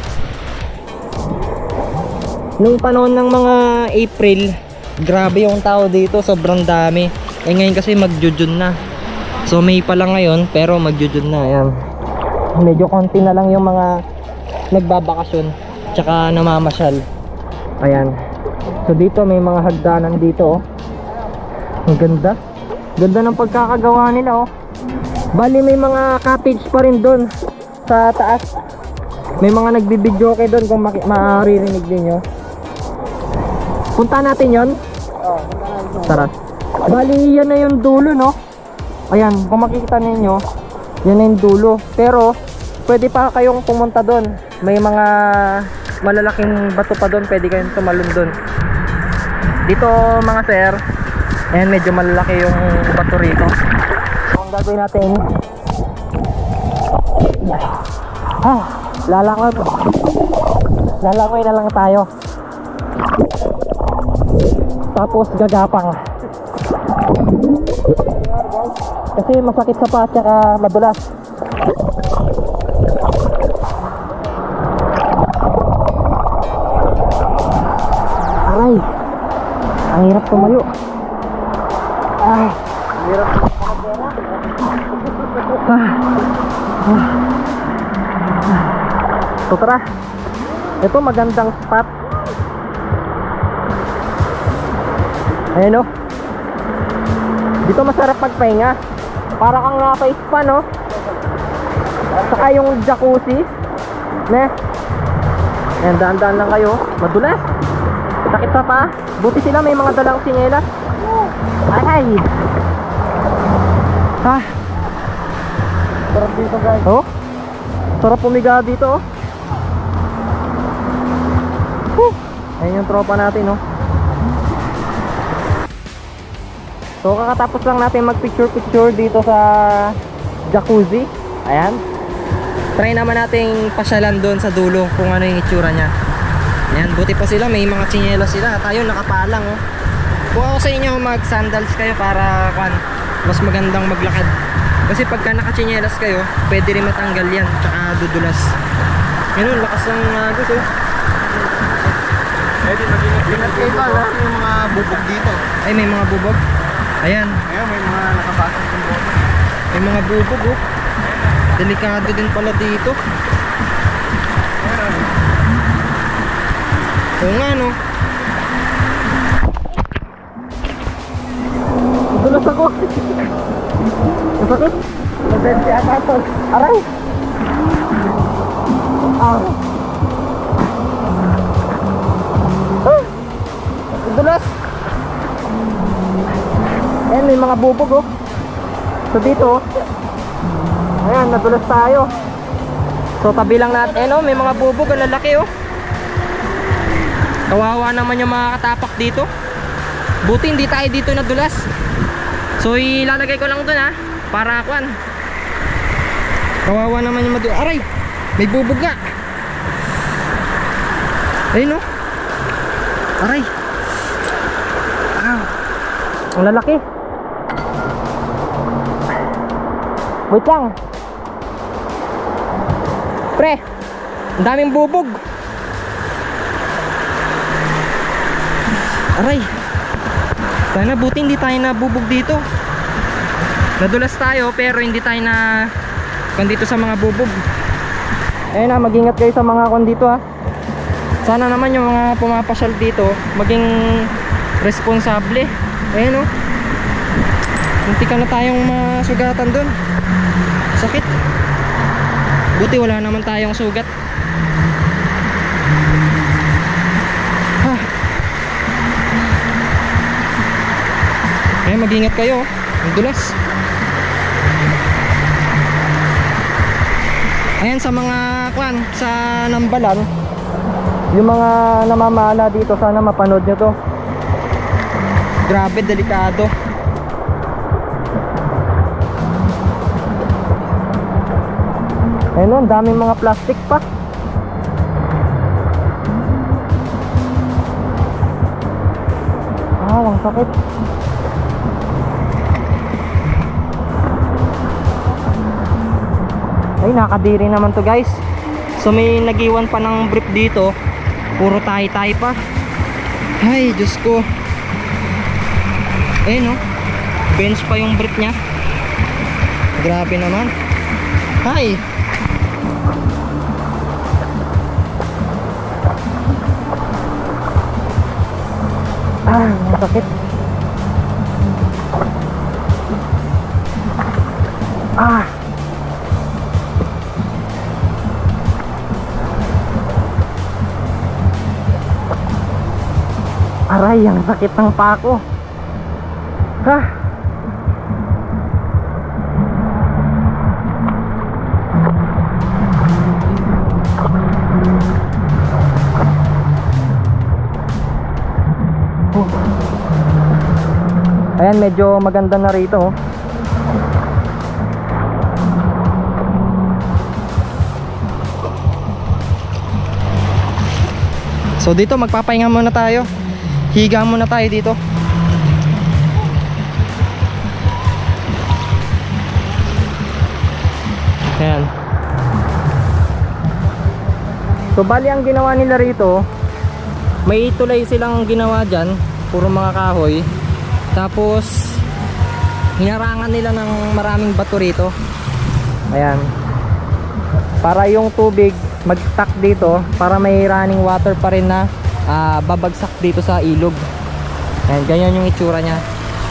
A: Nung panahon ng mga April, grabe yung tao dito, sobrang dami. Eh ngayon kasi mag-June na. So May pa lang ngayon pero mag-June na. Ayan. Medyo konti na lang yung mga nagbabakasyon tsaka namamasyal. Ayan. So dito may mga hagdanan dito, oh. Ang ganda. Ganda ng pagkakagawa nila, oh. Bali may mga cottage pa rin doon sa taas. May mga nagbibidyo kayo doon kung maririnig niyo. Punta natin yon.
E: Oh,
A: Tara. Bali yan na yung dulo, no? Ayan, kung makikita ninyo, yan na yung dulo. Pero pwede pa kayong pumunta doon. May mga malalaking bato pa doon, pwede kayong tumalon doon. Dito mga sir, ayan, medyo malalaki yung bato rito. So, ang gagawin natin, ah, lalangoy lalangoy na lang tayo, tapos gagapang kasi masakit sa paa tsaka madulas. Aray, ang hirap tumayo. Ah,
E: hirap.
A: ah. ah. So tara, ito magandang spot. Ayan, oh. Dito masarap magpahinga. Para kang naka-spa, no? At saka yung jacuzzi, ne? Ayan, daan-daan lang kayo. Madulas. Sakit sa pa. Buti sila may mga dalang sinelas. Ay! Ah!
E: Sarap dito, guys.
A: Oh? Sarap pumiga dito, oh. Whew! Ayan yung tropa natin, oh. So kakatapos lang natin mag picture picture dito sa jacuzzi. Ayan. Try naman nating pasyalan doon sa dulo kung ano yung itsura nya. Ayan, buti pa sila, may mga tsinelas sila. Tayo nakapalang, oh. Kung ako sa inyo mag sandals kayo para kan, mas magandang maglakad. Kasi pagka nakatsinelas kayo, pwede rin matanggal yan, tsaka dudulas. Ganun, lakas ng uh, gusto.
E: Pwede mag-ingat kayo ba? May mga bubog dito.
A: Ay, may mga bubog. Ayan.
E: Ayun, may mga nakapasok ng boto.
A: May mga bubog, oh. Delikado din pala dito. Oo nga, no? Dulas ako. Masakit?
E: Masakit ata ito.
A: Aray! Ah! Ah! Dulas! Ayan, may mga bubog, oh. So dito, ayan, nadulas tayo. So tabi lang natin, eh, no? May mga bubog, ang lalaki, oh. Kawawa naman yung mga katapak dito. Buti hindi tayo dito nadulas. So ilalagay ko lang dun, ha, para akuan. Kawawa naman yung madulas. Aray! May bubog nga. Ayun, no? Aray! Ah! Ang lalaki. Wait lang. Pre, ang daming bubog. Aray. Sana buti hindi tayo nabubog dito. Nadulas tayo pero hindi tayo na kon dito sa mga bubog. Ayun na, mag-ingat kayo sa mga kon dito, ha. Sana naman yung mga pumapasyal dito maging responsable. Ayun, oh. Munti ka na tayong masugatan dun. Sakit. Buti wala naman tayong sugat. Ha. Kaya mag-ingat kayo, ang dulas. Ayan, sa mga kwan, sa Nambalan, yung mga namamala dito, sana mapanood nyo to. Grabe, delikado. Ayun, ang daming mga plastic pa. Ah, ang sakit. Ay, nakadiri naman to guys. So may nag-iwan pa ng brief dito. Puro tahi-tahi pa. Ay, Diyos ko. Eh no, bench pa yung brief nya. Grabe naman. Ay. Ah, masakit. Ah. Aray, ang sakit ng pako. Ha? Oh. Ayan, medyo maganda na rito. So dito magpapahinga muna tayo. Higa muna tayo dito. Ayan. So bali ang ginawa nila rito, may tulay silang ginawa dyan, puro mga kahoy. Tapos hinarangan nila ng maraming bato rito. Ayan. Para yung tubig mag-stack dito, para may running water pa rin na uh, babagsak dito sa ilog. Ayan, ganyan yung itsura nya.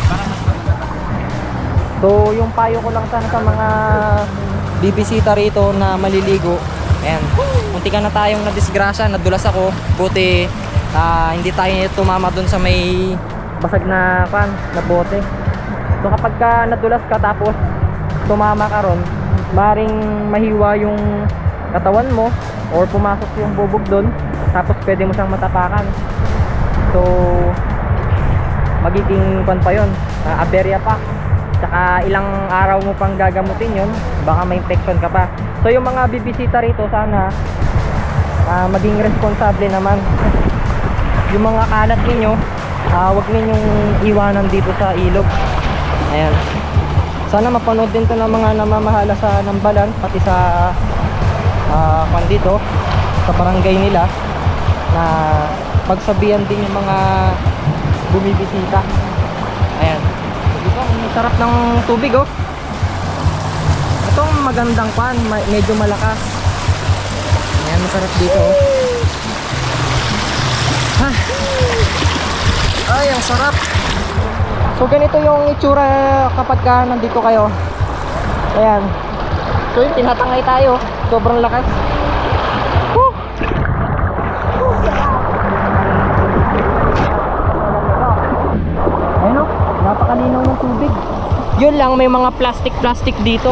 A: So yung payo ko lang sana sa mga bibisita rito na maliligo, ayan, munti ka na tayong nadisgrasya, nadulas ako. Buti uh, hindi tayo tumama dun sa may basag na pan, na bote. So kapag ka nadulas ka tapos tumama ka ron, maring mahiwa yung katawan mo or pumasok yung bubog dun, tapos pwede mo siyang matapakan. So magiging pan pa yun, uh, aberya pa. Tsaka ilang araw mo pang gagamutin yun, baka may infection ka pa. So yung mga bibisita rito, sana uh, maging responsable naman. Yung mga kalat ninyo, uh, wag ninyong iwanan dito sa ilog. Ayan. Sana mapanood din to ng mga namamahala sa Nambalan, pati sa uh, pan dito, sa barangay nila, na pagsabihan din yung mga bumibisita. Ayan. Dito ang sarap ng tubig, oh. Itong magandang pan, medyo malakas. Ayan, masarap dito, oh. Ah. Ay, ang sarap. So ganito yung itsura kapag ka nandito kayo. Ayan. So yun, tinatangay tayo. Sobrang lakas. Woo! Ayun, oh, napakalinaw ng tubig. Yun lang, may mga plastic-plastic dito.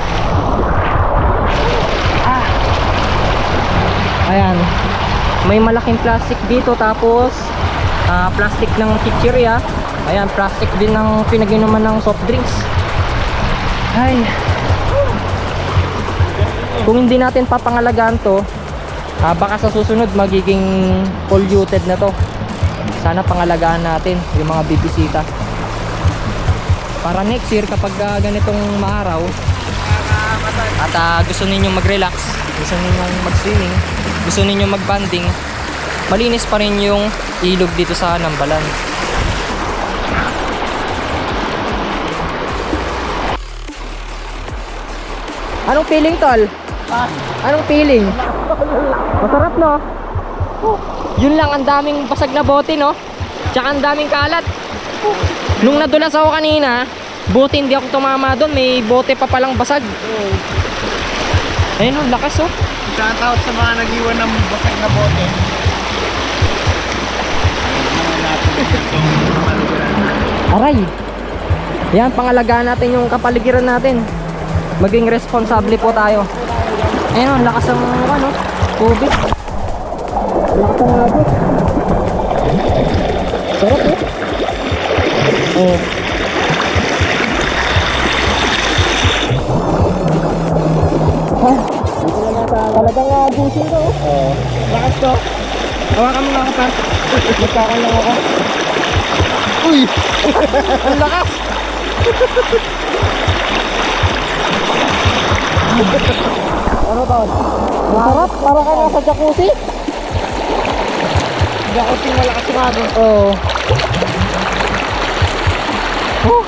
A: Ah. Ayan. May malaking plastic dito, tapos uh, plastic ng chichirya. Ayan, plastic din ng pinag-inuman ng soft drinks. Ay. Kung hindi natin papangalagaan to, uh, baka sa susunod magiging polluted na to. Sana pangalagaan natin yung mga bibisita, para next year kapag uh, ganitong maaraw at uh, gusto ninyong mag-relax, gusto ninyong mag-swimming, gusto ninyong mag-banding, malinis pa rin yung ilog dito sa Nambalan. Anong feeling, tol? Anong feeling? Masarap, no? Yun lang, ang daming basag na bote, no? Tsaka ang daming kalat. Nung nadulas ako kanina, buti hindi ako tumama doon, may bote pa palang basag. Ayun, oh, lakas, oh.
E: Shoutout sa mga nag-iwan ng basag na bote.
A: Aray. Yan, pangalagaan natin yung kapaligiran natin. Maging responsable po tayo. Ayun, oh, lakas ang ano, tubig. Lakas ang agos. Sarap, eh. Oh. Ah, Ayusin ko. Oo. Lakas to. Hawakan mo nga ako pa. Magkakalong ako.
E: Uy!
A: Ang lakas! Ano ba? Masarap, para ka nasa jacuzzi. Jacuzzi malakas nga doon. Oo. Oh.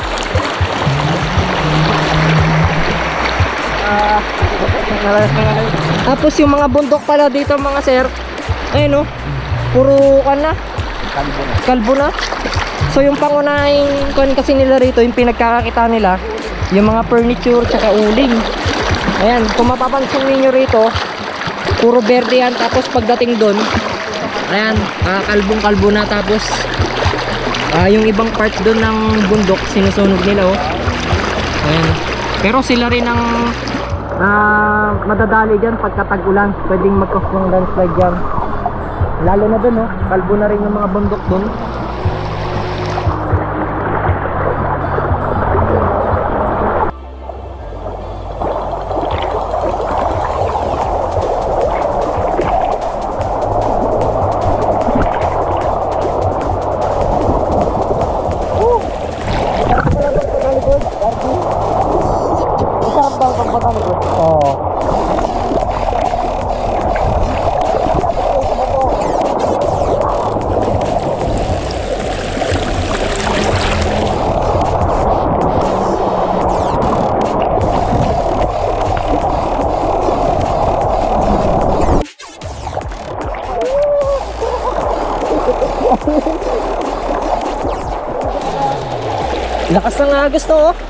A: Ah, tapos yung mga bundok pala dito mga sir. Ayun oh. Puro kan na. Kalbo na. Kalbo na. So yung pangunahing kon kasi nila rito, yung pinagkakakita nila, yung mga furniture tsaka uling. Ayan, kung mapapansin niyo rito, puro berde yan. Tapos pagdating doon, ayan, uh, kalbong-kalbo na. Tapos uh, yung ibang part doon ng bundok, sinusunog nila oh. Ayan. Pero sila rin ang uh, madadali dyan pagka tag-ulan. Pwedeng mag-cause ng landslide dyan. Lalo na doon oh, kalbo na rin yung mga bundok doon. Lakas ng agos to oh.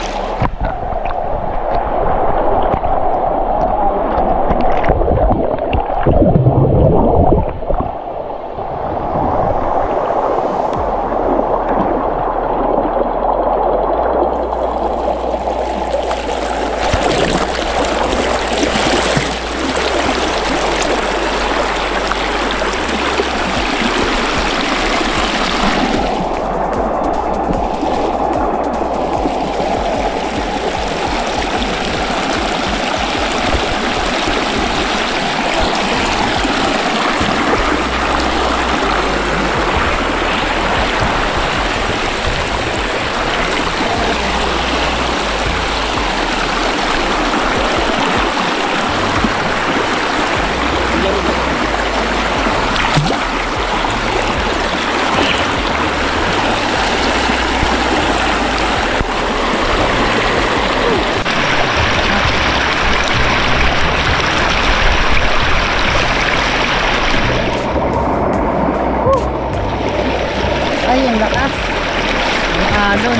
A: Ay, ang lakas. Ang alon.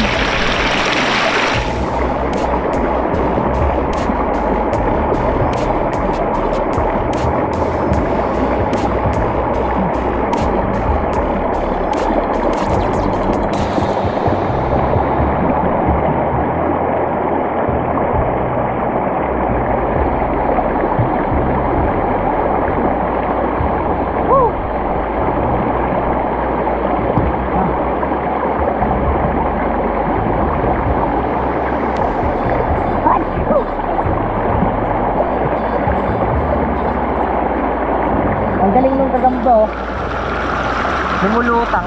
A: Ang galing nung kagamba oh. Lumulutang.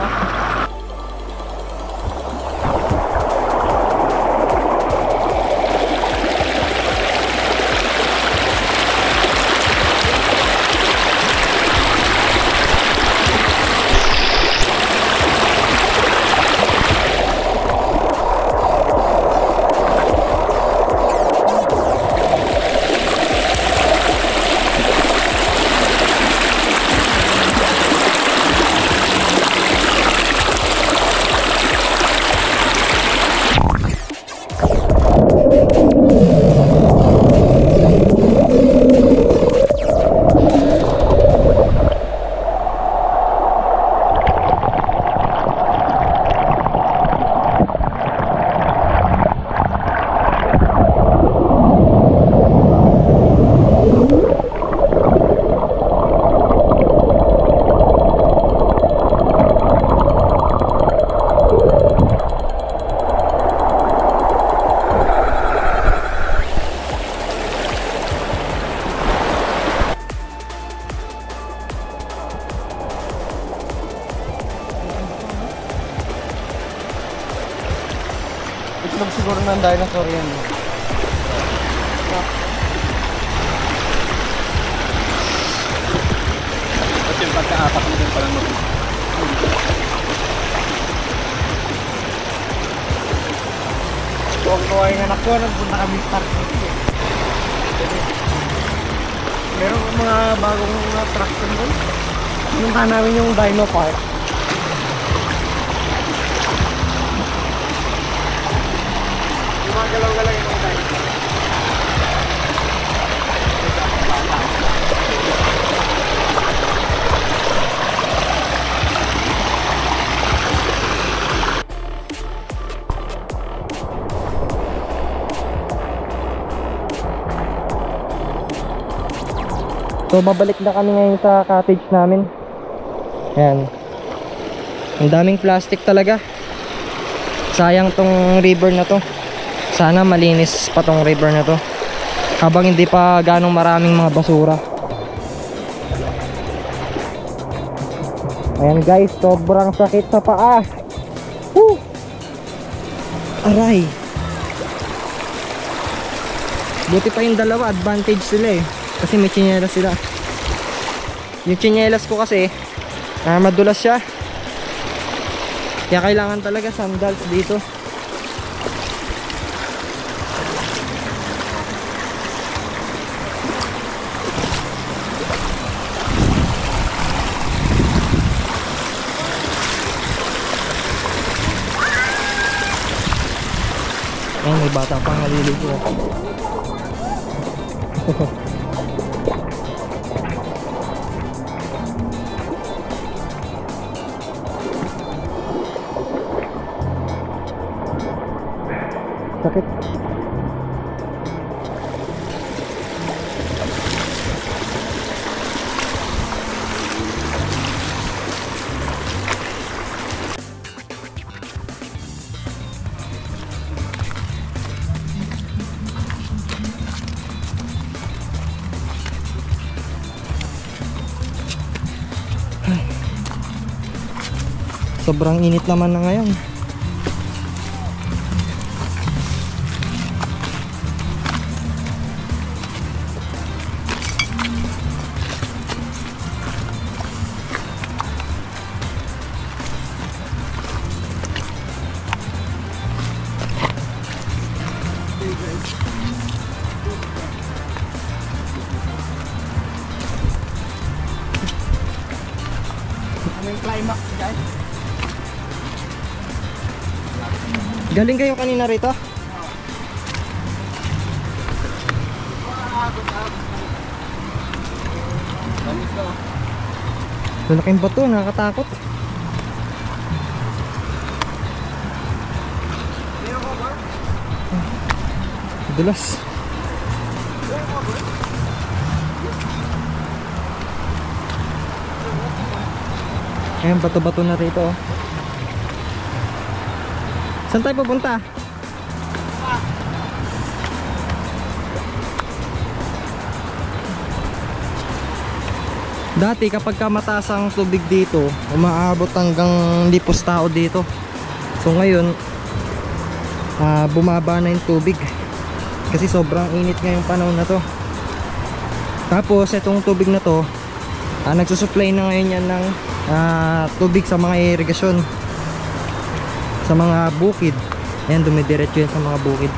E: Itlog siguro ng dinosaur yan.
C: Kasi yung pagka-apat mo din palang mag-
E: Huwag ko yung anak ko, nagpunta kami sa park. Meron mga bagong attraction doon. Pinunta namin yung Dino Park. Yung mga galaw-galaw yung mga dino.
A: So babalik na kami ngayon sa cottage namin. Ayan. Ang daming plastic talaga. Sayang tong river na to. Sana malinis pa tong river na to, habang hindi pa ganong maraming mga basura. Ayan guys, sobrang sakit sa paa. Woo! Aray. Buti pa yung dalawa, advantage sila eh, kasi may tsinelas sila. Yung tsinelas ko kasi ah, madulas siya, kaya kailangan talaga sandals dito. Ay, may bata pang naliligo. Sakit. Sobrang init naman na ngayon.
E: Ano yung climax guys?
A: Galing kayo kanina rito? Lalaking bato, nakakatakot. Dulas. Ayan, bato-bato na rito oh. Saan tayo pupunta? Dati kapag ka mataas ang tubig dito, umaabot hanggang lipos tao dito. So ngayon uh, bumaba na yung tubig kasi sobrang init ngayong panahon na to. Tapos itong tubig na to uh, nagsusupply na ngayon yan ng uh, tubig sa mga irigasyon, sa mga bukid. Ayan, dumidiretso yan sa mga bukid.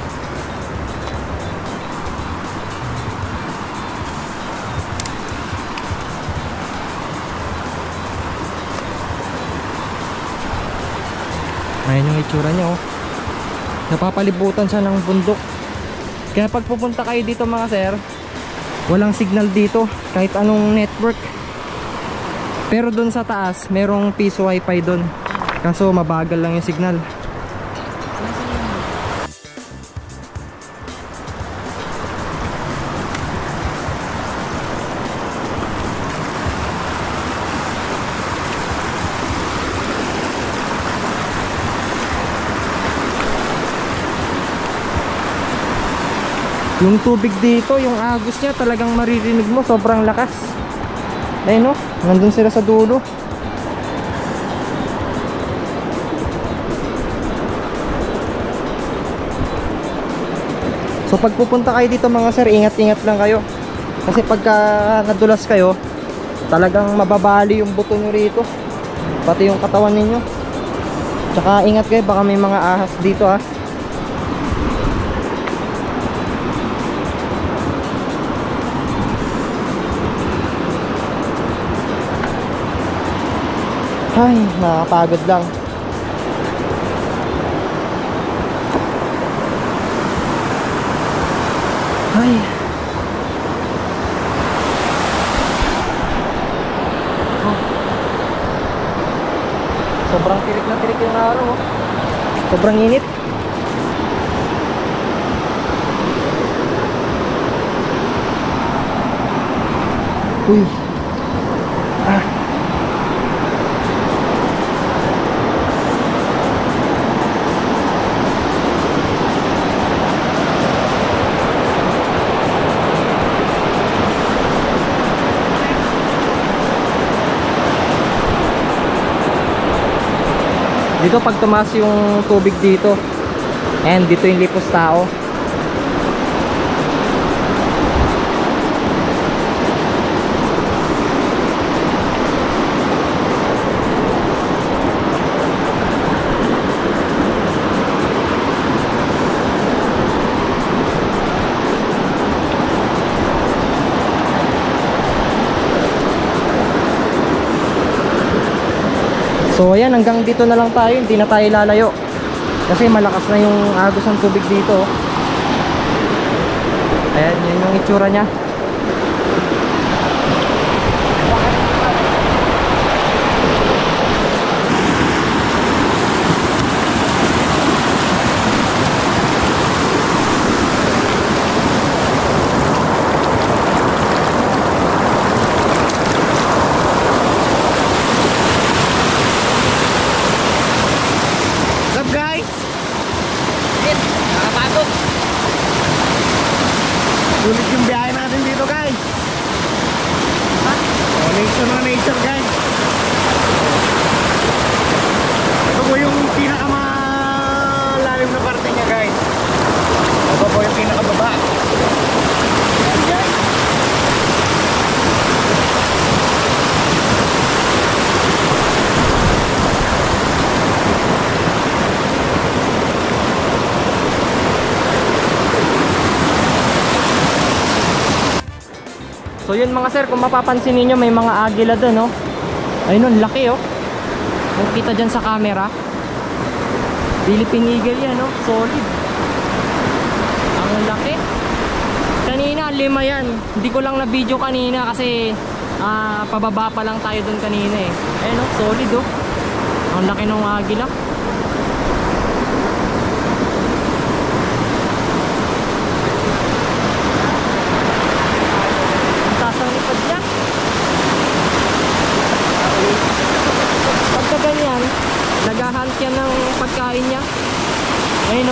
A: Ayan yung itsura niya oh. Napapalibutan siya ng bundok. Kaya pag pupunta kayo dito mga sir, walang signal dito kahit anong network. Pero dun sa taas merong piso wifi dun, kaso mabagal lang yung signal. Yung tubig dito, yung agos niya talagang maririnig mo, sobrang lakas. Ayun no, nandun sila sa dulo.
E: So pag pupunta kayo dito mga sir, ingat-ingat lang kayo. Kasi pagka nadulas kayo, talagang mababali yung buto nyo rito, pati yung katawan ninyo. Tsaka ingat kayo, baka may mga ahas dito ha. Ay, nakakapagod lang. Ay. Sobrang tirik na tirik yung araw, oh. Sobrang init. Uy. Ah. Dito pag tumaas yung tubig dito, and dito yung lipos tao. So ayan, hanggang dito na lang tayo, hindi na tayo lalayo kasi malakas na yung agos ng tubig dito. Ayan, yun yung itsura nya. Sulit yung biyahe natin dito guys. Oh, nature na nature guys. Ito po yung pinakamalalim na parte niya guys. Ito po yung pinakababa. Ayan guys. So yun mga sir, kung mapapansin niyo may mga agila doon, oh. Ayun, oh, laki, oh. Kung kita dyan sa camera, Philippine Eagle yan, oh. Solid. Ang laki. Kanina lima yan. Hindi ko lang na video kanina kasi uh, pababa pa lang tayo doon kanina eh. Ayun, oh, solid, oh. Ang laki ng agila. Pagka ganyan, naghahunt yan ng pagkain niya. Ayun, no?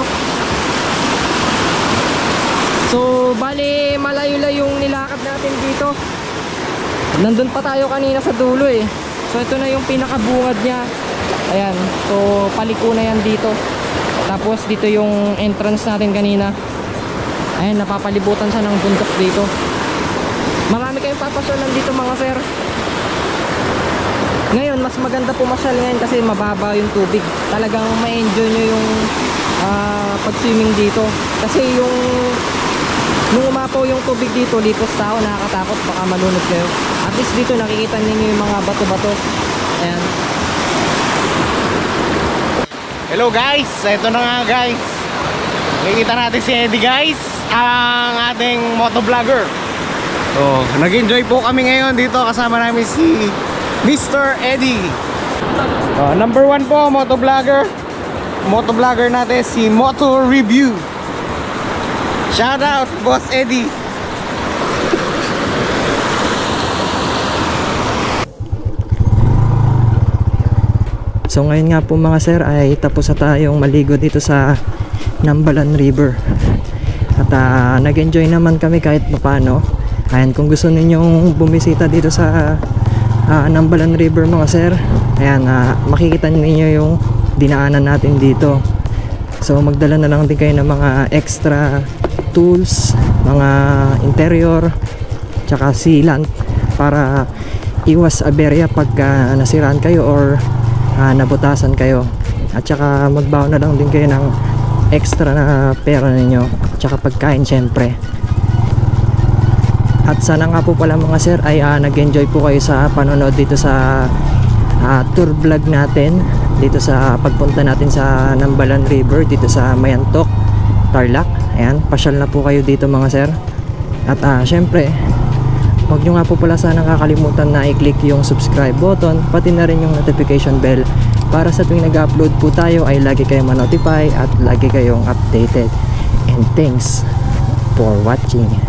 E: So bali malayo-layo yung nilakad natin dito. Nandun pa tayo kanina sa dulo eh. So ito na yung pinakabungad niya. Ayan, so paliko na yan dito. Tapos dito yung entrance natin kanina. Ayan, napapalibutan siya ng bundok dito. Marami kayong papasyalan dito mga sir. Ngayon mas maganda pumasyal ngayon kasi mababa yung tubig. Talagang ma-enjoy nyo yung uh, pag-swimming dito. Kasi yung nung umapaw yung tubig dito, lipos tao, nakakatakot, baka malunod kayo. At least dito nakikita ninyo yung mga bato-bato. Ayan. Hello guys, ito na nga guys. Nakikita natin si Eddie guys, ang ating motovlogger. So, nag-enjoy po kami ngayon dito, kasama namin si Mister Eddie. uh, Number one po, motovlogger. Motovlogger natin si Moto Review. Shout out Boss Eddie.
A: So ngayon nga po mga sir ay tapos na tayong maligo dito sa Nambalan River. At uh, nag-enjoy naman kami kahit paano. Ayan, kung gusto ninyong bumisita dito sa uh, Nambalan River mga sir, ayan, uh, makikita niyo yung dinaanan natin dito. So magdala na lang din kayo ng mga extra tools, mga interior, tsaka sealant para iwas aberya pagka nasiraan kayo or uh, nabutasan kayo. At tsaka magbaon na lang din kayo ng extra na pera ninyo, tsaka pagkain syempre. At sana nga po pala mga sir ay uh, nag-enjoy po kayo sa panonood dito sa uh, tour vlog natin, dito sa pagpunta natin sa Nambalan River, dito sa Mayantoc, Tarlac. Ayan, pasyal na po kayo dito mga sir. At uh, syempre, huwag nyo nga po pala sana kakalimutan na i-click yung subscribe button, pati na rin yung notification bell, para sa tuwing nag-upload po tayo ay lagi kayong ma-notify at lagi kayong updated. And thanks for watching.